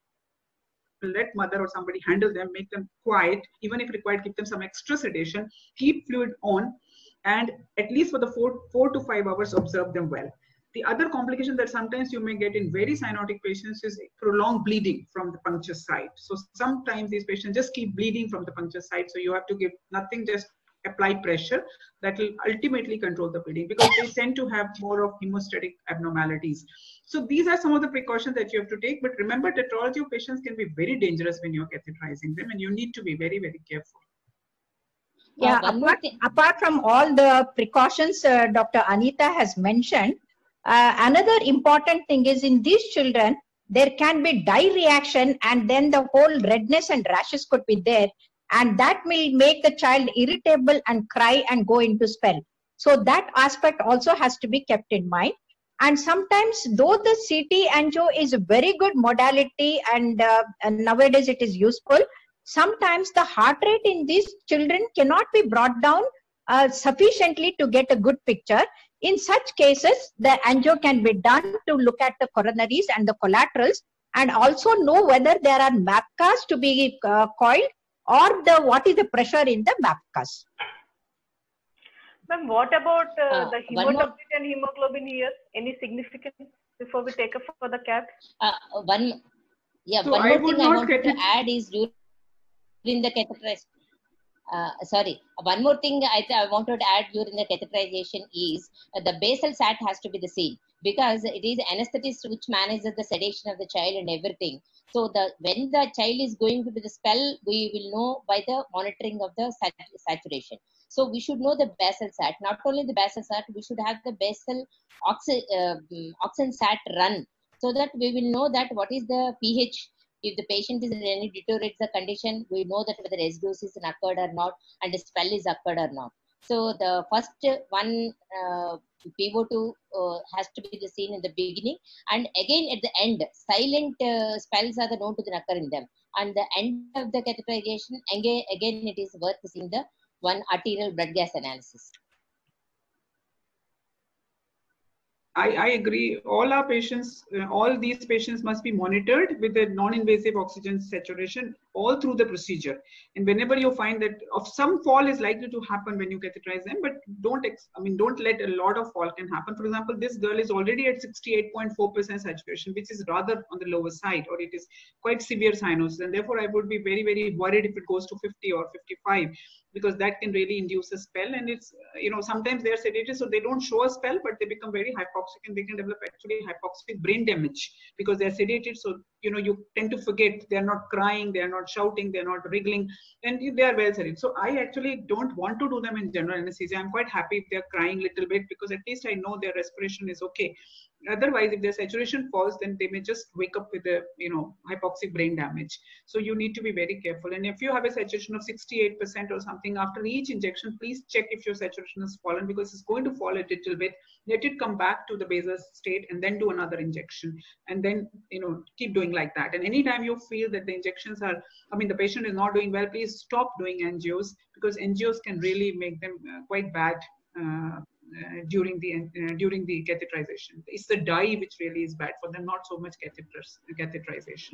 Let mother or somebody handle them, make them quiet. Even if required, give them some extra sedation. Keep fluid on. And at least for the 4 to 5 hours, observe them well. The other complication that sometimes you may get in very cyanotic patients is prolonged bleeding from the puncture site. So sometimes these patients just keep bleeding from the puncture site. So you have to give nothing, just apply pressure. That will ultimately control the bleeding, because they tend to have more of hemostatic abnormalities. So these are some of the precautions that you have to take. But remember, tetralogy of patients can be very dangerous when you're catheterizing them, and you need to be very, very careful. Yeah, apart from all the precautions Dr. Anita has mentioned, another important thing is, in these children, there can be dye reaction, and then the whole redness and rashes could be there, and that will make the child irritable and cry and go into spell. So that aspect also has to be kept in mind. And sometimes, though the CT angio is a very good modality and nowadays it is useful, sometimes the heart rate in these children cannot be brought down sufficiently to get a good picture. In such cases, the angio can be done to look at the coronaries and the collaterals, and also know whether there are MAPCAs to be coiled, or what is the pressure in the MAPCAs. Ma'am, what about the One more- hematocrit and hemoglobin here? Any significance before we take up for the cath? One So more I would thing I not wanted get to it. add is during the catheterization. One more thing I wanted to add during the catheterization is the basal sat has to be the same, because it is anesthetist which manages the sedation of the child and everything. So when the child is going to the spell, we will know by the monitoring of the saturation. So we should know the basal sat. Not only the basal sat, we should have the basal oxygen sat run, so that we will know that what is the pH. If the patient is in any deteriorates the condition, we know that whether acidosis occurred or not, and the spell is occurred or not. So the first one PO2 has to be the seen in the beginning, and again at the end, silent spells are the known to occur in them. And the end of the catheterization, again it is worth seeing the one arterial blood gas analysis. I agree. All our patients, all these patients must be monitored with a non-invasive oxygen saturation all through the procedure. And whenever you find that some fall is likely to happen when you catheterize them, but don't let a lot of fall can happen. For example, this girl is already at 68.4% saturation, which is rather on the lower side, or it is quite severe cyanosis. And therefore, I would be very, very worried if it goes to 50 or 55, because that can really induce a spell. And it's, sometimes they're sedated, so they don't show a spell, but they become very hypoxic, and they can develop actually hypoxic brain damage because they're sedated. So, you tend to forget, they're not crying, they're not shouting, they're not wriggling, and they are well sedated. So I actually don't want to do them in general anesthesia. I'm quite happy if they're crying a little bit, because at least I know their respiration is okay. Otherwise, if their saturation falls, then they may just wake up with a hypoxic brain damage. So you need to be very careful. And if you have a saturation of 68% or something, after each injection, please check if your saturation has fallen, because it's going to fall a little bit. Let it come back to the basal state, and then do another injection, and then keep doing like that. And anytime you feel that the injections are, the patient is not doing well, please stop doing angios, because angios can really make them quite bad during the catheterization. It's the dye which really is bad for them, not so much catheterization.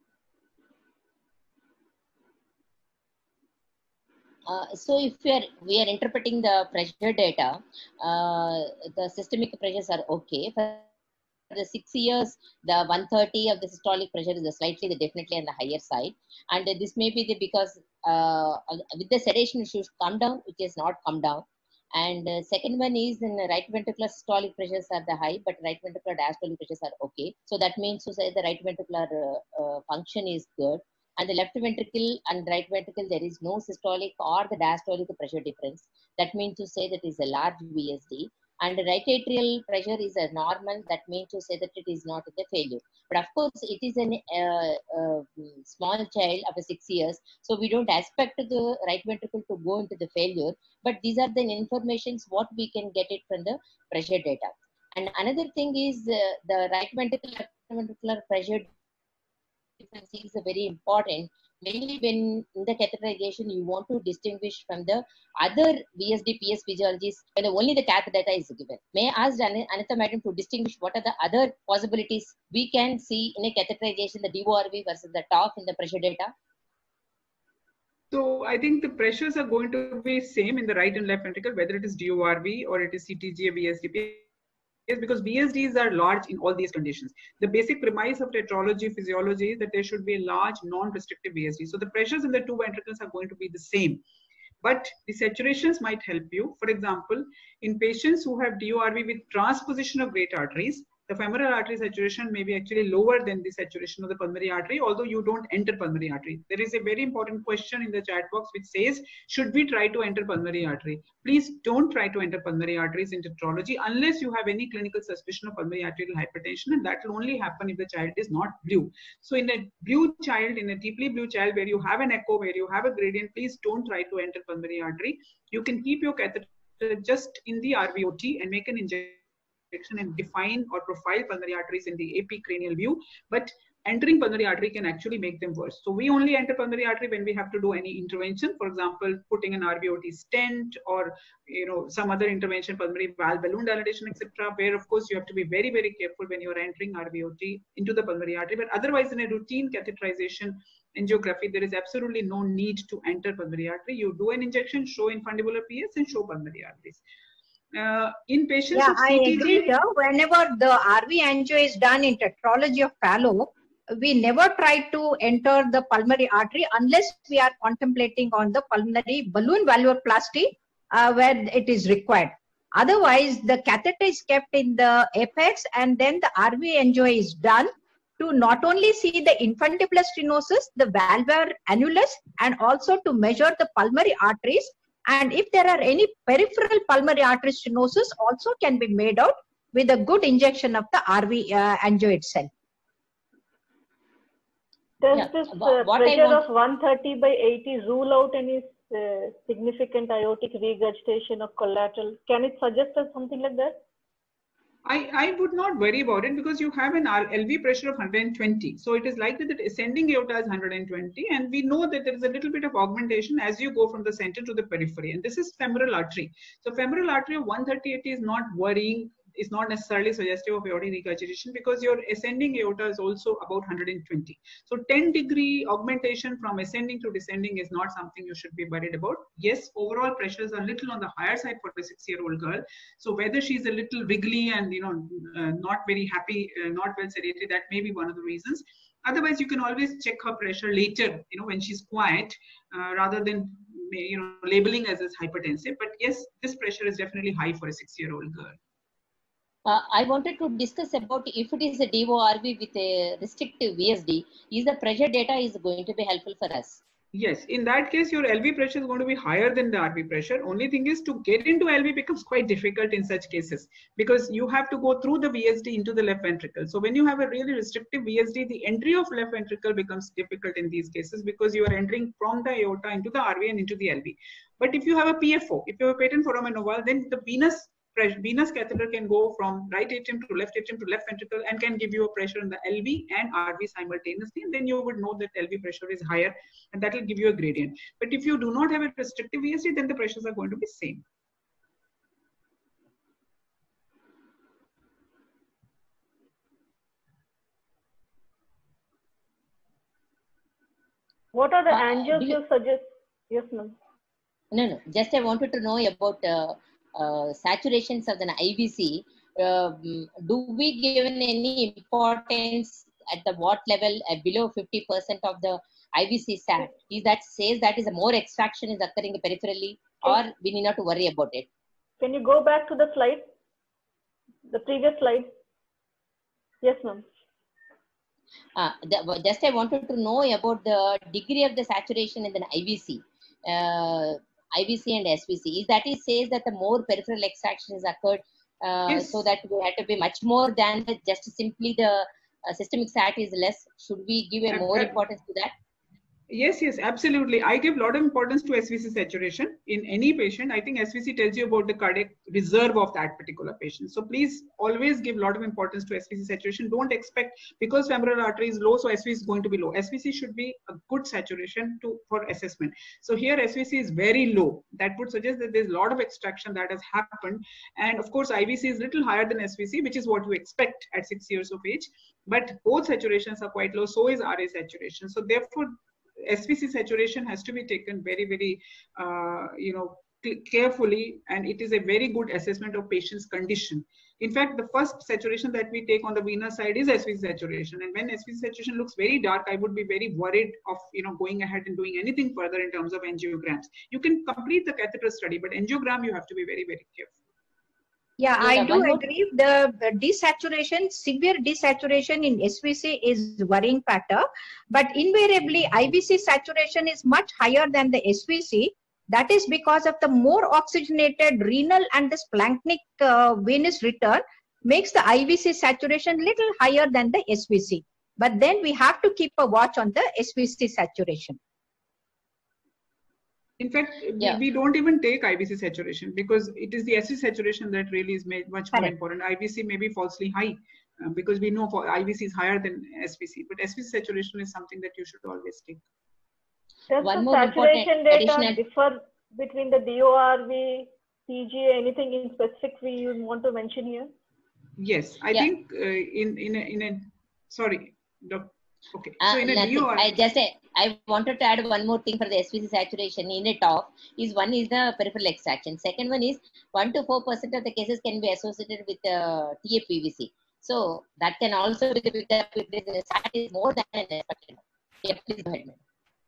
So if we are interpreting the pressure data, the systemic pressures are okay. For the 6 years, the 130 of the systolic pressure is definitely on the higher side. And this may be because with the sedation, it should come down, which has not come down. And second one is in the right ventricular systolic pressures are the high, but right ventricular diastolic pressures are okay. So that means to say the right ventricular function is good. And the left ventricle and right ventricle, there is no systolic or the diastolic pressure difference. That means to say that is a large VSD. And the right atrial pressure is a normal. That means to say that it is not a failure. But of course, it is a small child of 6 years. So we don't expect the right ventricle to go into the failure. But these are the informations what we can get it from the pressure data. And another thing is the right ventricular pressure difference is very important. Mainly when in the catheterization, you want to distinguish from the other VSD, PS physiologies, when only the cath data is given. May I ask Anita Madam to distinguish what are the other possibilities we can see in a catheterization, the DORV versus the TOF in the pressure data? So I think the pressures are going to be same in the right and left ventricle, whether it is DORV or it is CTG or VSD. Because VSDs are large in all these conditions. The basic premise of tetralogy physiology is that there should be a large non-restrictive VSD. So the pressures in the two ventricles are going to be the same. But the saturations might help you. For example, in patients who have DORV with transposition of great arteries, the femoral artery saturation may be actually lower than the saturation of the pulmonary artery, although you don't enter pulmonary artery. There is a very important question in the chat box which says, should we try to enter pulmonary artery? Please don't try to enter pulmonary arteries in tetralogy unless you have any clinical suspicion of pulmonary arterial hypertension, and that will only happen if the child is not blue. So in a blue child, in a deeply blue child where you have an echo, where you have a gradient, please don't try to enter pulmonary artery. You can keep your catheter just in the RVOT and make an injection and define or profile pulmonary arteries in the AP cranial view, but entering pulmonary artery can actually make them worse. So we only enter pulmonary artery when we have to do any intervention, for example, putting an RVOT stent or some other intervention, pulmonary valve balloon dilatation, etc., where of course you have to be very, very careful when you are entering RVOT into the pulmonary artery. But otherwise, in a routine catheterization angiography, there is absolutely no need to enter pulmonary artery. You do an injection, show infundibular PS and show pulmonary arteries. In patients with I CTG, agree here. Whenever the RV angio is done in tetralogy of Fallot, we never try to enter the pulmonary artery unless we are contemplating on the pulmonary balloon valvuloplasty where it is required. Otherwise, the catheter is kept in the apex and then the RV angio is done to not only see the infundibular stenosis, the valvar annulus, and also to measure the pulmonary arteries. And if there are any peripheral pulmonary artery stenosis, also can be made out with a good injection of the RV angio itself. Does this pressure of 130 by 80 rule out any significant aortic regurgitation of collateral? Can it suggest us something like that? I would not worry about it because you have an LV pressure of 120. So it is likely that ascending aorta is 120, and we know that there is a little bit of augmentation as you go from the center to the periphery. And this is femoral artery. So femoral artery of 130 is not worrying, is not necessarily suggestive of aortic regurgitation because your ascending aorta is also about 120. So 10-degree augmentation from ascending to descending is not something you should be worried about. Yes, overall pressures are a little on the higher side for a 6-year-old girl. So whether she's a little wriggly and not very happy, not well sedated, that may be one of the reasons. Otherwise, you can always check her pressure later, when she's quiet, rather than labeling as hypertensive. But yes, this pressure is definitely high for a 6-year-old girl. I wanted to discuss about if it is a DORV with a restrictive VSD, is the pressure data is going to be helpful for us? Yes, in that case, your LV pressure is going to be higher than the RV pressure. Only thing is to get into LV becomes quite difficult in such cases because you have to go through the VSD into the left ventricle. So when you have a really restrictive VSD, the entry of left ventricle becomes difficult in these cases because you are entering from the aorta into the RV and into the LV. But if you have a PFO, if you have a patent foramen ovale, then the venous catheter can go from right atrium to left ventricle and can give you a pressure in the LV and RV simultaneously, and then you would know that LV pressure is higher and that will give you a gradient. But if you do not have a restrictive VSD, then the pressures are going to be same. What are the angios you suggest? Yes, ma'am. No. Just I wanted to know about saturations of an IVC. Do we give any importance at the what level below 50% of the IVC sat? Is that says that is a more extraction is occurring peripherally, or we need not to worry about it? Can you go back to the slide, the previous slide? Yes, ma'am. Just I wanted to know about the degree of the saturation in the IVC. IVC and SVC. Is that it says that the more peripheral extraction is occurred, yes. So that we had to be much more than just simply the systemic sat is less. Should we give a more importance to that? Yes, absolutely. I give a lot of importance to SVC saturation in any patient. I think SVC tells you about the cardiac reserve of that particular patient. So please always give a lot of importance to SVC saturation. Don't expect because femoral artery is low, so SVC is going to be low. SVC should be a good saturation for assessment. So here SVC is very low. That would suggest that there's a lot of extraction that has happened. And of course, IVC is a little higher than SVC, which is what you expect at 6 years of age. But both saturations are quite low. So is RA saturation. So therefore, SVC saturation has to be taken very, very, carefully, and it is a very good assessment of patient's condition. In fact, the first saturation that we take on the venous side is SVC saturation, and when SVC saturation looks very dark, I would be very worried of going ahead and doing anything further in terms of angiograms. You can complete the catheter study, but angiogram you have to be very, very careful. Yeah, I do agree. The desaturation, severe desaturation in SVC is worrying factor, but invariably IVC saturation is much higher than the SVC. That is because of the more oxygenated renal and the splanchnic venous return makes the IVC saturation little higher than the SVC. But then we have to keep a watch on the SVC saturation. In fact, Yeah. we don't even take IVC saturation because it is the SVC saturation that really is made much more important. IVC may be falsely high because we know for IVC is higher than SVC, but SVC saturation is something that you should always take. Does One the more saturation important data additional- differ between the DORV, TGA, anything in specific you want to mention here? Yes, I Yeah. think in a sorry, okay. So in a nothing. DORV, I wanted to add one more thing for the SVC saturation in a top is one is the peripheral extraction. Second one is 1 to 4% of the cases can be associated with TAPVC. So that can also be with the if the sat is more than an expected. Yeah, please go ahead, madam.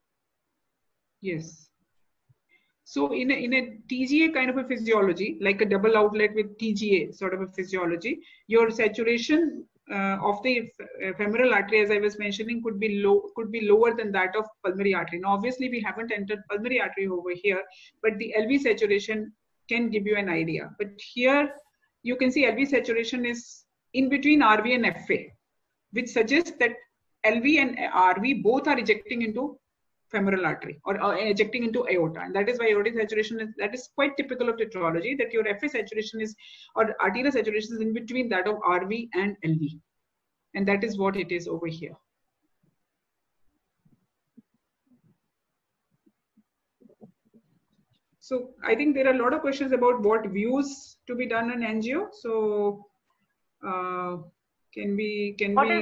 yes. So in a TGA kind of a physiology, like a double outlet with TGA sort of a physiology, your saturation of the femoral artery, as I was mentioning, could be lower than that of pulmonary artery. Now, obviously, we haven't entered pulmonary artery over here, but the LV saturation can give you an idea. But here, you can see LV saturation is in between RV and FA, which suggests that LV and RV both are ejecting into femoral artery or ejecting into aorta, and that is why aortic saturation is quite typical of tetralogy, that your FA saturation is or arterial saturation is in between that of RV and LV, and that is what it is over here. So I think there are a lot of questions about what views to be done on angio. So can we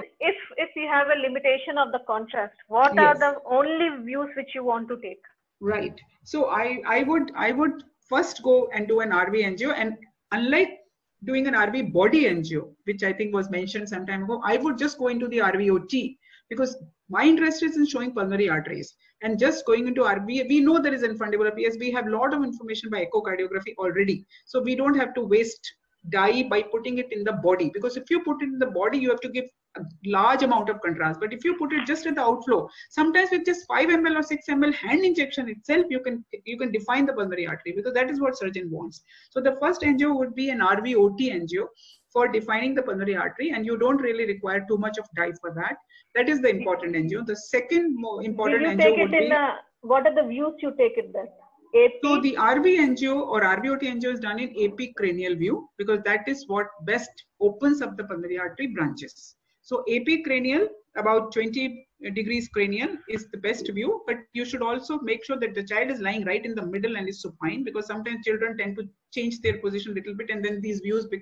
if you have a limitation of the contrast, what Yes. are the only views which you want to take? Right. So I would first go and do an RV angio, and unlike doing an RV body angio, which I think was mentioned some time ago, I would just go into the RVOT because my interest is in showing pulmonary arteries. And just going into RV, we know there is infundibulum PS. We have a lot of information by echocardiography already. So we don't have to waste dye by putting it in the body, because if you put it in the body, you have to give a large amount of contrast. But if you put it just at the outflow, sometimes with just 5 ml or 6 ml hand injection itself, you can define the pulmonary artery, because that is what surgeon wants. So the first angio would be an RVOT angio for defining the pulmonary artery, and you don't really require too much of dye for that. That is the important angio. The second more important angio would be, what are the views you take it then? AP? So the RV angio or RVOT angio is done in AP cranial view, because that is what best opens up the pulmonary artery branches. So AP cranial, about 20 degrees cranial is the best view, but you should also make sure that the child is lying right in the middle and is supine, because sometimes children tend to change their position a little bit, and then these views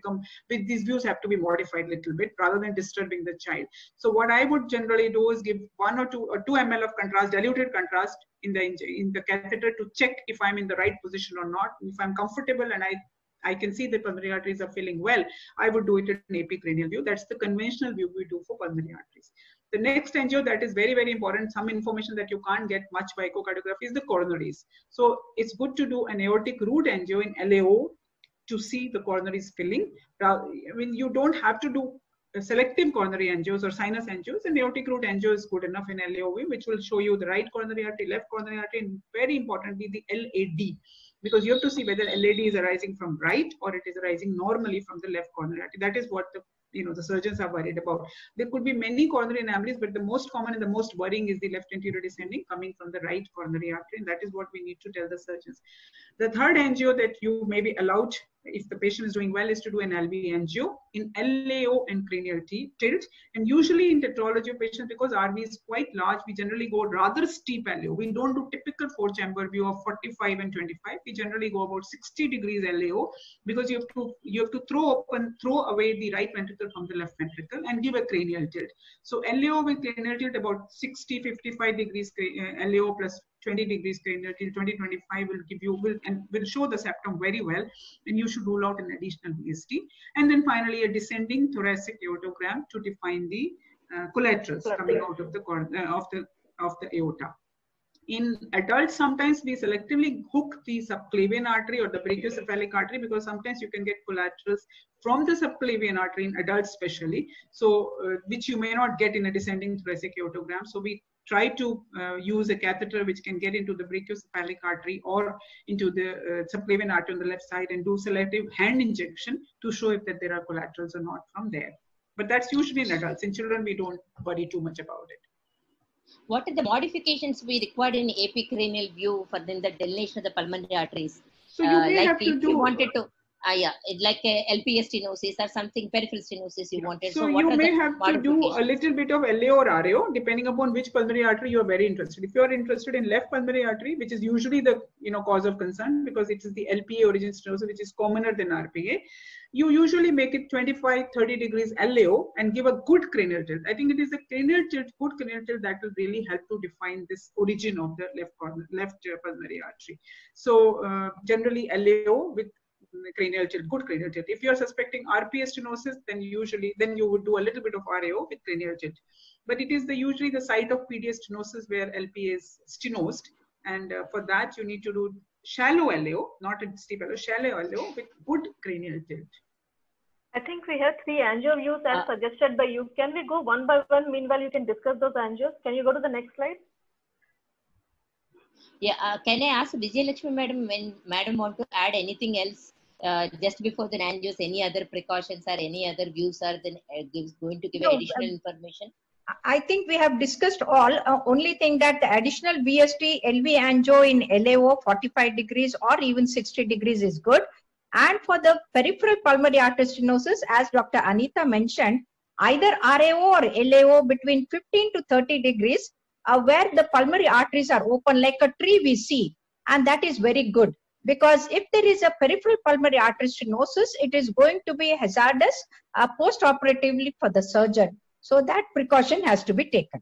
have to be modified a little bit rather than disturbing the child. So what I would generally do is give 1 or 2 ml of contrast, diluted contrast in the catheter to check if I'm in the right position or not. If I'm comfortable and I can see the pulmonary arteries are feeling well, I would do it in AP cranial view. That's the conventional view we do for pulmonary arteries. The next angio that is very, very important, some information that you can't get much by echocardiography, is the coronaries. So it's good to do an aortic root angio in LAO to see the coronaries filling. I mean, you don't have to do selective coronary angios or sinus angios, and aortic root angio is good enough in LAOV, which will show you the right coronary artery, left coronary artery, and very importantly, the LAD. Because you have to see whether LAD is arising from right or it is arising normally from the left coronary artery. That is what the surgeons are worried about. There could be many coronary anomalies, but the most common and the most worrying is the left anterior descending coming from the right coronary artery, and that is what we need to tell the surgeons. The third angio that you may be allowed, if the patient is doing well, is to do an LV angio in LAO and cranial tilt. And usually in tetralogy patients, because RV is quite large, we generally go rather steep LAO. We don't do typical 4-chamber view of 45 and 25. We generally go about 60 degrees LAO, because you have to throw away the right ventricle from the left ventricle and give a cranial tilt. So LAO with cranial tilt about 60-55 degrees LAO plus 20 degrees cranial tilt, 20-25 will show the septum very well, and you should rule out an additional VST. And then finally a descending thoracic aortogram to define the collaterals coming out of the aorta. In adults, sometimes we selectively hook the subclavian artery or the brachiocephalic artery, because sometimes you can get collaterals from the subclavian artery in adults especially, so which you may not get in a descending thoracic aortogram. So we try to use a catheter which can get into the brachiocephalic artery or into the subclavian artery on the left side, and do selective hand injection to show if that there are collaterals or not from there. But that's usually in adults. In children, we don't worry too much about it. What are the modifications we required in epicranial view for then the delineation of the pulmonary arteries? So you may like have to if do. you wanted to, like a LPS stenosis or something, peripheral stenosis you wanted. So what you are may the have to do a modifications? little bit of LA or RAO, depending upon which pulmonary artery you are very interested. If you are interested in left pulmonary artery, which is usually the cause of concern because it is the LPA origin stenosis, which is commoner than RPA, you usually make it 25-30 degrees LAO and give a good cranial tilt. I think it is the cranial tilt, good cranial tilt, that will really help to define this origin of the left pulmonary artery. So generally LAO with cranial tilt, good cranial tilt. If you are suspecting RPA stenosis, then you would do a little bit of RAO with cranial tilt. But it is usually the site of PDA stenosis where LPA is stenosed, and for that you need to do shallow LAO, not a steep LAO, shallow LAO with good cranial tilt. I think we have 3 angio views as suggested by you. Can we go one by one? Meanwhile, you can discuss those angios. Can you go to the next slide? Yeah, can I ask Vijayalakshmi madam, when madam want to add anything else just before the angios, any other precautions or any other views are then going to give additional information? I think we have discussed all. Only thing that the additional VST LV angio in LAO 45 degrees or even 60 degrees is good. And for the peripheral pulmonary artery stenosis, as Dr. Anita mentioned, either RAO or LAO between 15 to 30 degrees, where the pulmonary arteries are open like a tree we see, and that is very good. Because if there is a peripheral pulmonary artery stenosis, it is going to be hazardous post-operatively for the surgeon. So that precaution has to be taken.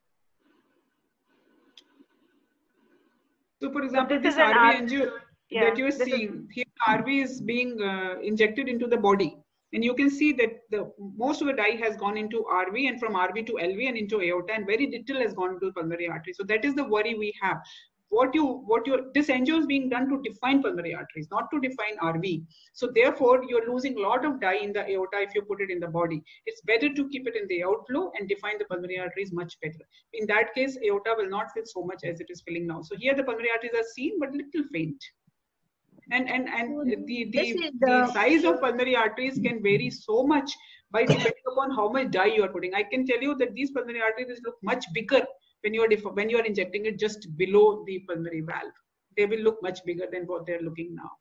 So for example, this RV angio that you're seeing, here RV is being injected into the body. And you can see that most of the dye has gone into RV, and from RV to LV and into aorta, and very little has gone into pulmonary artery. So that is the worry we have. This angio is being done to define pulmonary arteries, not to define RV. So therefore, you're losing a lot of dye in the aorta if you put it in the body. It's better to keep it in the outflow and define the pulmonary arteries much better. In that case, aorta will not fill so much as it is filling now. So here the pulmonary arteries are seen, but little faint. And the size of pulmonary arteries can vary so much by depending upon how much dye you are putting. I can tell you that these pulmonary arteries look much bigger when you are injecting it just below the pulmonary valve. They will look much bigger than what they're looking now.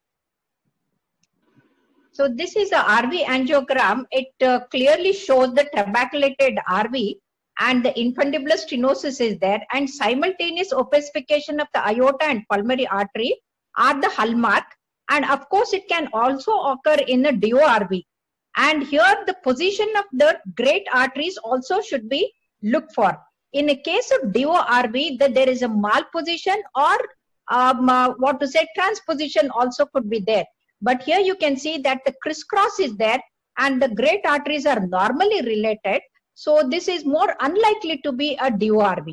So this is a RV angiogram. It clearly shows the tabaculated RV and the infundibulous stenosis is there, and simultaneous opacification of the aorta and pulmonary artery are the hallmark. And of course, it can also occur in a DORV. And here the position of the great arteries also should be looked for. In a case of DORV, that there is a malposition or transposition also could be there. But here you can see that the crisscross is there and the great arteries are normally related. So this is more unlikely to be a DORV.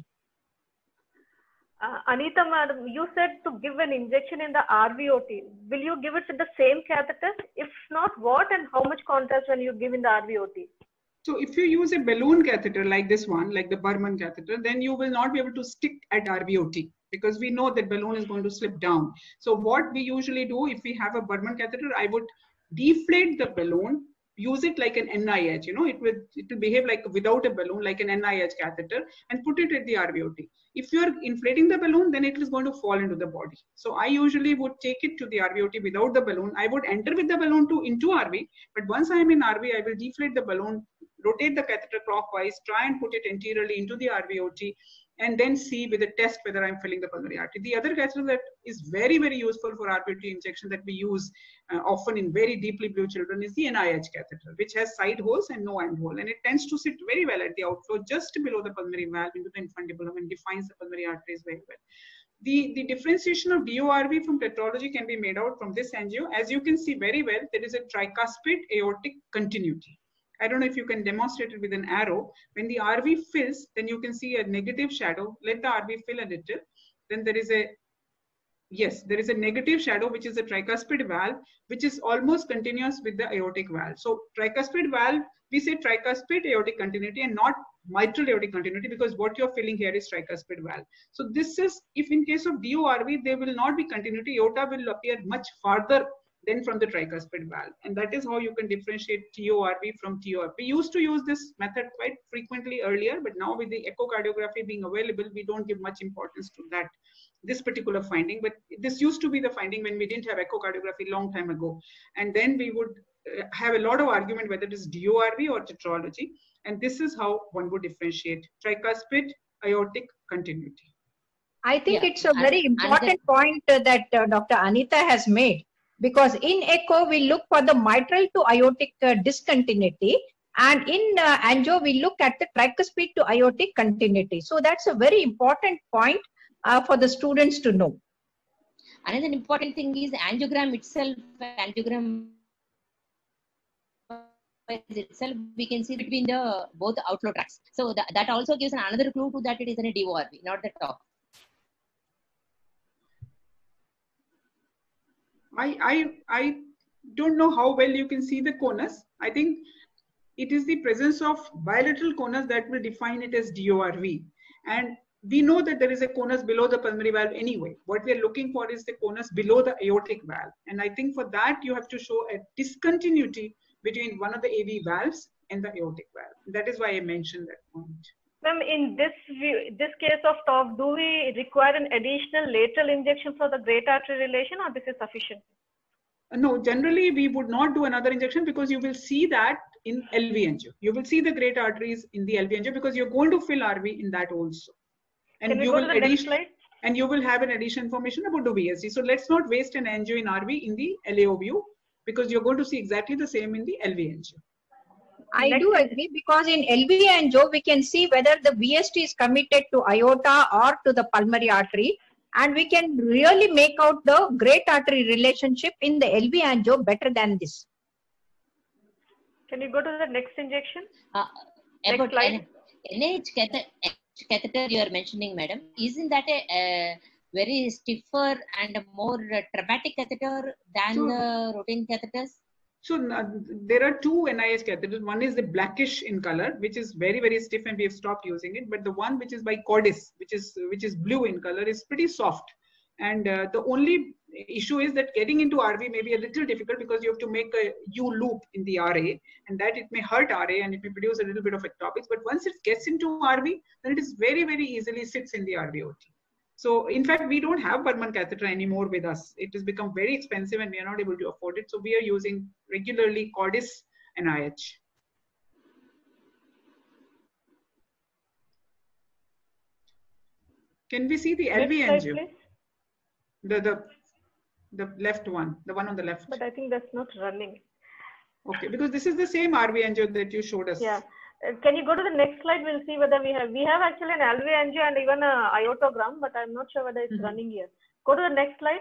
Anita madam, you said to give an injection in the RVOT. Will you give it with the same catheter? If not, what and how much contrast when you give in the RVOT? So if you use a balloon catheter like this one, like the Burman catheter, then you will not be able to stick at RVOT because we know that balloon is going to slip down. So what we usually do, if we have a Burman catheter, I would deflate the balloon, use it like an NIH, it will behave like without a balloon, like an NIH catheter, and put it at the RVOT. If you are inflating the balloon, then it is going to fall into the body. So I usually would take it to the RVOT without the balloon. I would enter with the balloon into RV, but once I am in RV, I will deflate the balloon, rotate the catheter clockwise, try and put it anteriorly into the RVOT, and then see with a test whether I'm filling the pulmonary artery. The other catheter that is very, very useful for RVOT injection that we use often in very deeply blue children is the NIH catheter, which has side holes and no end hole. And it tends to sit very well at the outflow just below the pulmonary valve into the infundibulum and defines the pulmonary arteries very well. The differentiation of DORV from tetralogy can be made out from this angio. As you can see very well, there is a tricuspid aortic continuity. I don't know if you can demonstrate it with an arrow. When the RV fills, then you can see a negative shadow. Let the RV fill a little. Then there is a negative shadow, which is a tricuspid valve, which is almost continuous with the aortic valve. So tricuspid valve, we say tricuspid aortic continuity and not mitral aortic continuity because what you're filling here is tricuspid valve. So this is, if in case of DORV, there will not be continuity. Aorta will appear much farther then from the tricuspid valve. And that is how you can differentiate TORV from TOF. We used to use this method quite frequently earlier, but now with the echocardiography being available, we don't give much importance to that, this particular finding. But this used to be the finding when we didn't have echocardiography long time ago. And then we would have a lot of argument whether it is DORV or tetralogy. And this is how one would differentiate tricuspid aortic continuity. I think it's a very important point that Dr. Anita has made, because in echo, we look for the mitral to aortic discontinuity, and in angio, we look at the tricuspid to aortic continuity. So that's a very important point for the students to know. Another important thing is angiogram itself, we can see between the both outflow tracts. So that also gives another clue to that it is a DORV, not the top. I don't know how well you can see the conus. I think it is the presence of bilateral conus that will define it as DORV. And we know that there is a conus below the pulmonary valve anyway. What we are looking for is the conus below the aortic valve. And I think for that, you have to show a discontinuity between one of the AV valves and the aortic valve. That is why I mentioned that point. Ma'am, in this case of TOF, do we require an additional lateral injection for the great artery relation, or this is sufficient? No, generally we would not do another injection, because you will see that in LV angio. You will see the great arteries in the LV angio because you're going to fill RV in that also. And you will and you will have an additional information about the VSD. So let's not waste an angio in RV in the LAO view, because you're going to see exactly the same in the LV angio. I do agree, because in LV angio, we can see whether the VST is committed to aorta or to the pulmonary artery, and we can really make out the great artery relationship in the LV angio better than this. Can you go to the next injection? About NH catheter you are mentioning, madam, isn't that a very stiffer and a more traumatic catheter than the routine catheters? So there are two NIH catheters. One is the blackish in color, which is very, very stiff, and we have stopped using it. But the one which is by Cordis, which is blue in color, is pretty soft. And the only issue is that getting into RV may be a little difficult, because you have to make a U loop in the RA, and that it may hurt RA and it may produce a little bit of ectopics. But once it gets into RV, then it is very, very easily sits in the RVOT. So in fact, we don't have Burman catheter anymore with us. It has become very expensive and we are not able to afford it. So we are using regularly Cordis NIH. Can we see the LV angio? The left one, the one on the left. But I think that's not running. Okay, because this is the same RV angio that you showed us. Yeah. Can you go to the next slide? We'll see whether we have actually an LV angio and even a iotogram, but I'm not sure whether it's running here. Go to the next slide.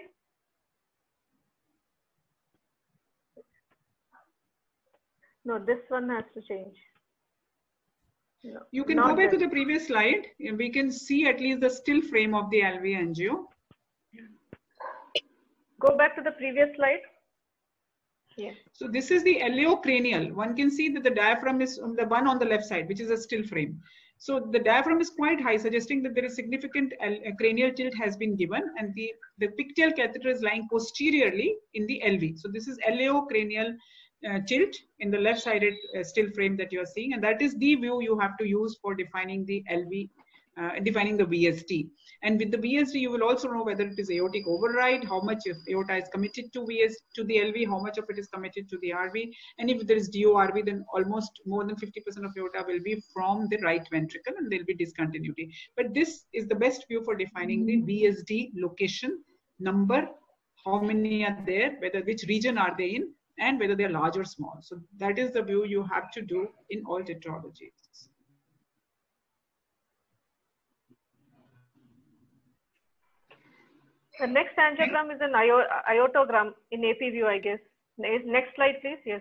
No, this one has to change. No, you can go back to the previous slide. We can see at least the still frame of the LV angio. Go back to the previous slide. Yeah. So this is the iliocranial. One can see that the diaphragm is the one on the left side, which is a still frame. So the diaphragm is quite high, suggesting that there is significant cranial tilt has been given, and the pictal catheter is lying posteriorly in the LV. So this is iliocranial tilt in the left-sided still frame that you are seeing, and that is the view you have to use for defining the LV, defining the VSD. And with the VSD, you will also know whether it is aortic override, how much of aorta is committed to the LV, how much of it is committed to the RV. And if there is DORV, then almost more than 50% of aorta will be from the right ventricle, and there will be discontinuity. But this is the best view for defining the VSD location, number, how many are there, which region are they in, and whether they are large or small. So that is the view you have to do in all tetralogies. The next angiogram is an iotogram in AP view, I guess. Next slide, please. Yes.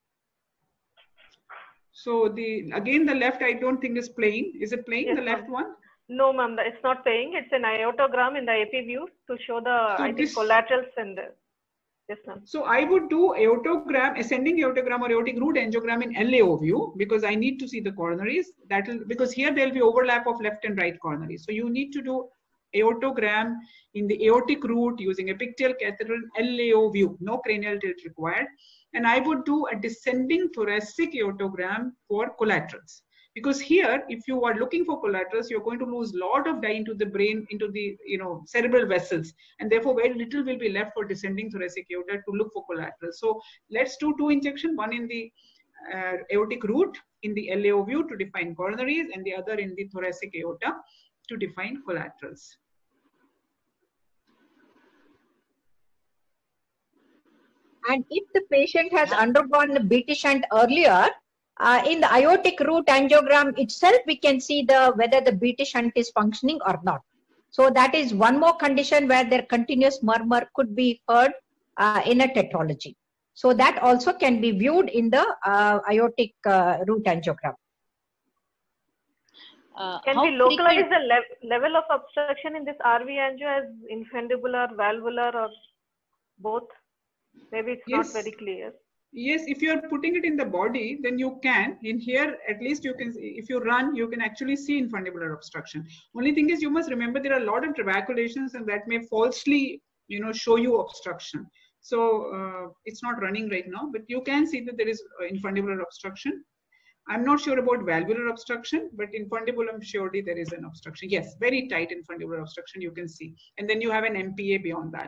So again, the left I don't think is playing. Is it playing, yes, the left one? No, ma'am, it's not playing. It's an iotogram in the AP view to show the, I think, collaterals and the, yes, ma'am. So I would do aortogram, ascending aortogram or aortic root angiogram in LAO view, because I need to see the coronaries. Because here there will be overlap of left and right coronaries. So you need to do aortogram in the aortic root using a pictorial catheter LAO view, no cranial tilt required. And I would do a descending thoracic aortogram for collaterals. Because here, if you are looking for collaterals, you're going to lose a lot of dye into the brain, into the cerebral vessels, and therefore very little will be left for descending thoracic aorta to look for collaterals. So let's do 2 injections, one in the aortic root in the LAO view to define coronaries, and the other in the thoracic aorta to define collaterals. And if the patient has undergone the BT shunt earlier, in the aortic root angiogram itself, we can see whether the BT shunt is functioning or not. So that is one more condition where their continuous murmur could be heard in a tetralogy. So that also can be viewed in the aortic root angiogram. Can we localize the level of obstruction in this RV angio as infundibular, valvular, or both? Maybe it's not very clear. Yes, if you are putting it in the body, then you can. In here, at least you can, if you run, you can actually see infundibular obstruction. Only thing is, you must remember there are a lot of trabeculations, and that may falsely, show you obstruction. So it's not running right now, but you can see that there is infundibular obstruction. I'm not sure about valvular obstruction, but infundibulum, surely there is an obstruction. Yes, very tight infundibular obstruction you can see. And then you have an MPA beyond that.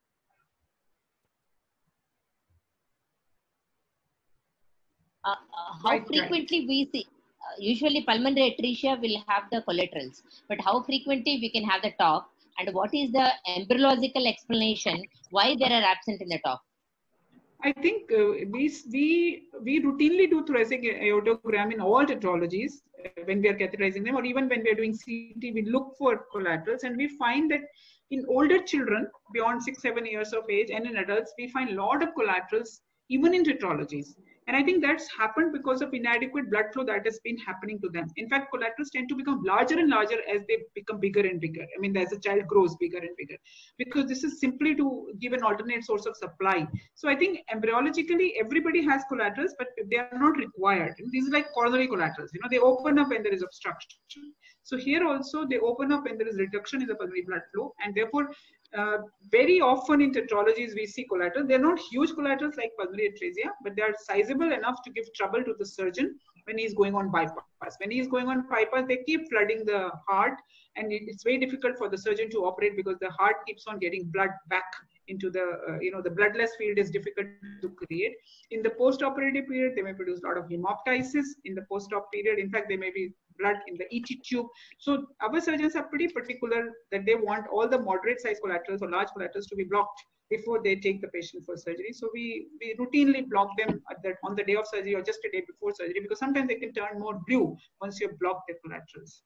How frequently we see, usually pulmonary atresia will have the collaterals, but how frequently we can have the TOF, and what is the embryological explanation why they are absent in the TOF? I think we routinely do thoracic aortogram in all tetralogies when we are catheterizing them, or even when we are doing CT, we look for collaterals, and we find that in older children beyond 6-7 years of age and in adults, we find a lot of collaterals even in tetralogies. And I think that's happened because of inadequate blood flow that has been happening to them. In fact, collaterals tend to become larger and larger as they become bigger and bigger. I mean, as the child grows bigger and bigger, because this is simply to give an alternate source of supply. So I think embryologically, everybody has collaterals, but they are not required. And these are like coronary collaterals. They open up when there is obstruction. So here also, they open up when there is reduction in the pulmonary blood flow, and therefore, very often in tetralogies we see collaterals. They're not huge collaterals like pulmonary atresia, but they are sizable enough to give trouble to the surgeon when he's going on bypass. When he's going on bypass, they keep flooding the heart, and it's very difficult for the surgeon to operate because the heart keeps on getting blood back into the, the bloodless field is difficult to create. In the post-operative period, they may produce a lot of hemoptysis. In the post-op period, in fact, there may be blood in the ET tube. So our surgeons are pretty particular that they want all the moderate size collaterals or large collaterals to be blocked before they take the patient for surgery. So we routinely block them on the day of surgery or just a day before surgery, because sometimes they can turn more blue once you have blocked their collaterals.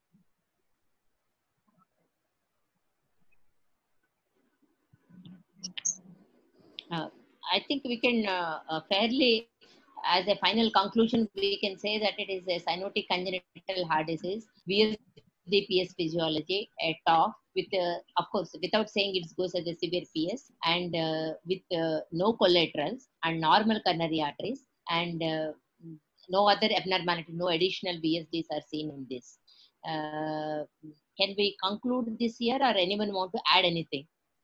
I think we can fairly, as a final conclusion, we can say that it is a cyanotic congenital heart disease, VSD PS physiology, a TOF, with, of course, without saying it goes as a severe PS, and with no collaterals and normal coronary arteries, and no other abnormality, no additional VSDs are seen in this. Can we conclude this here, or anyone want to add anything?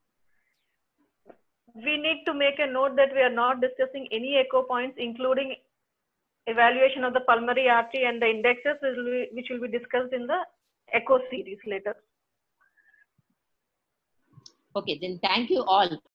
We need to make a note that we are not discussing any echo points, including evaluation of the pulmonary artery and the indexes, which will be discussed in the echo series later. Okay, then thank you all.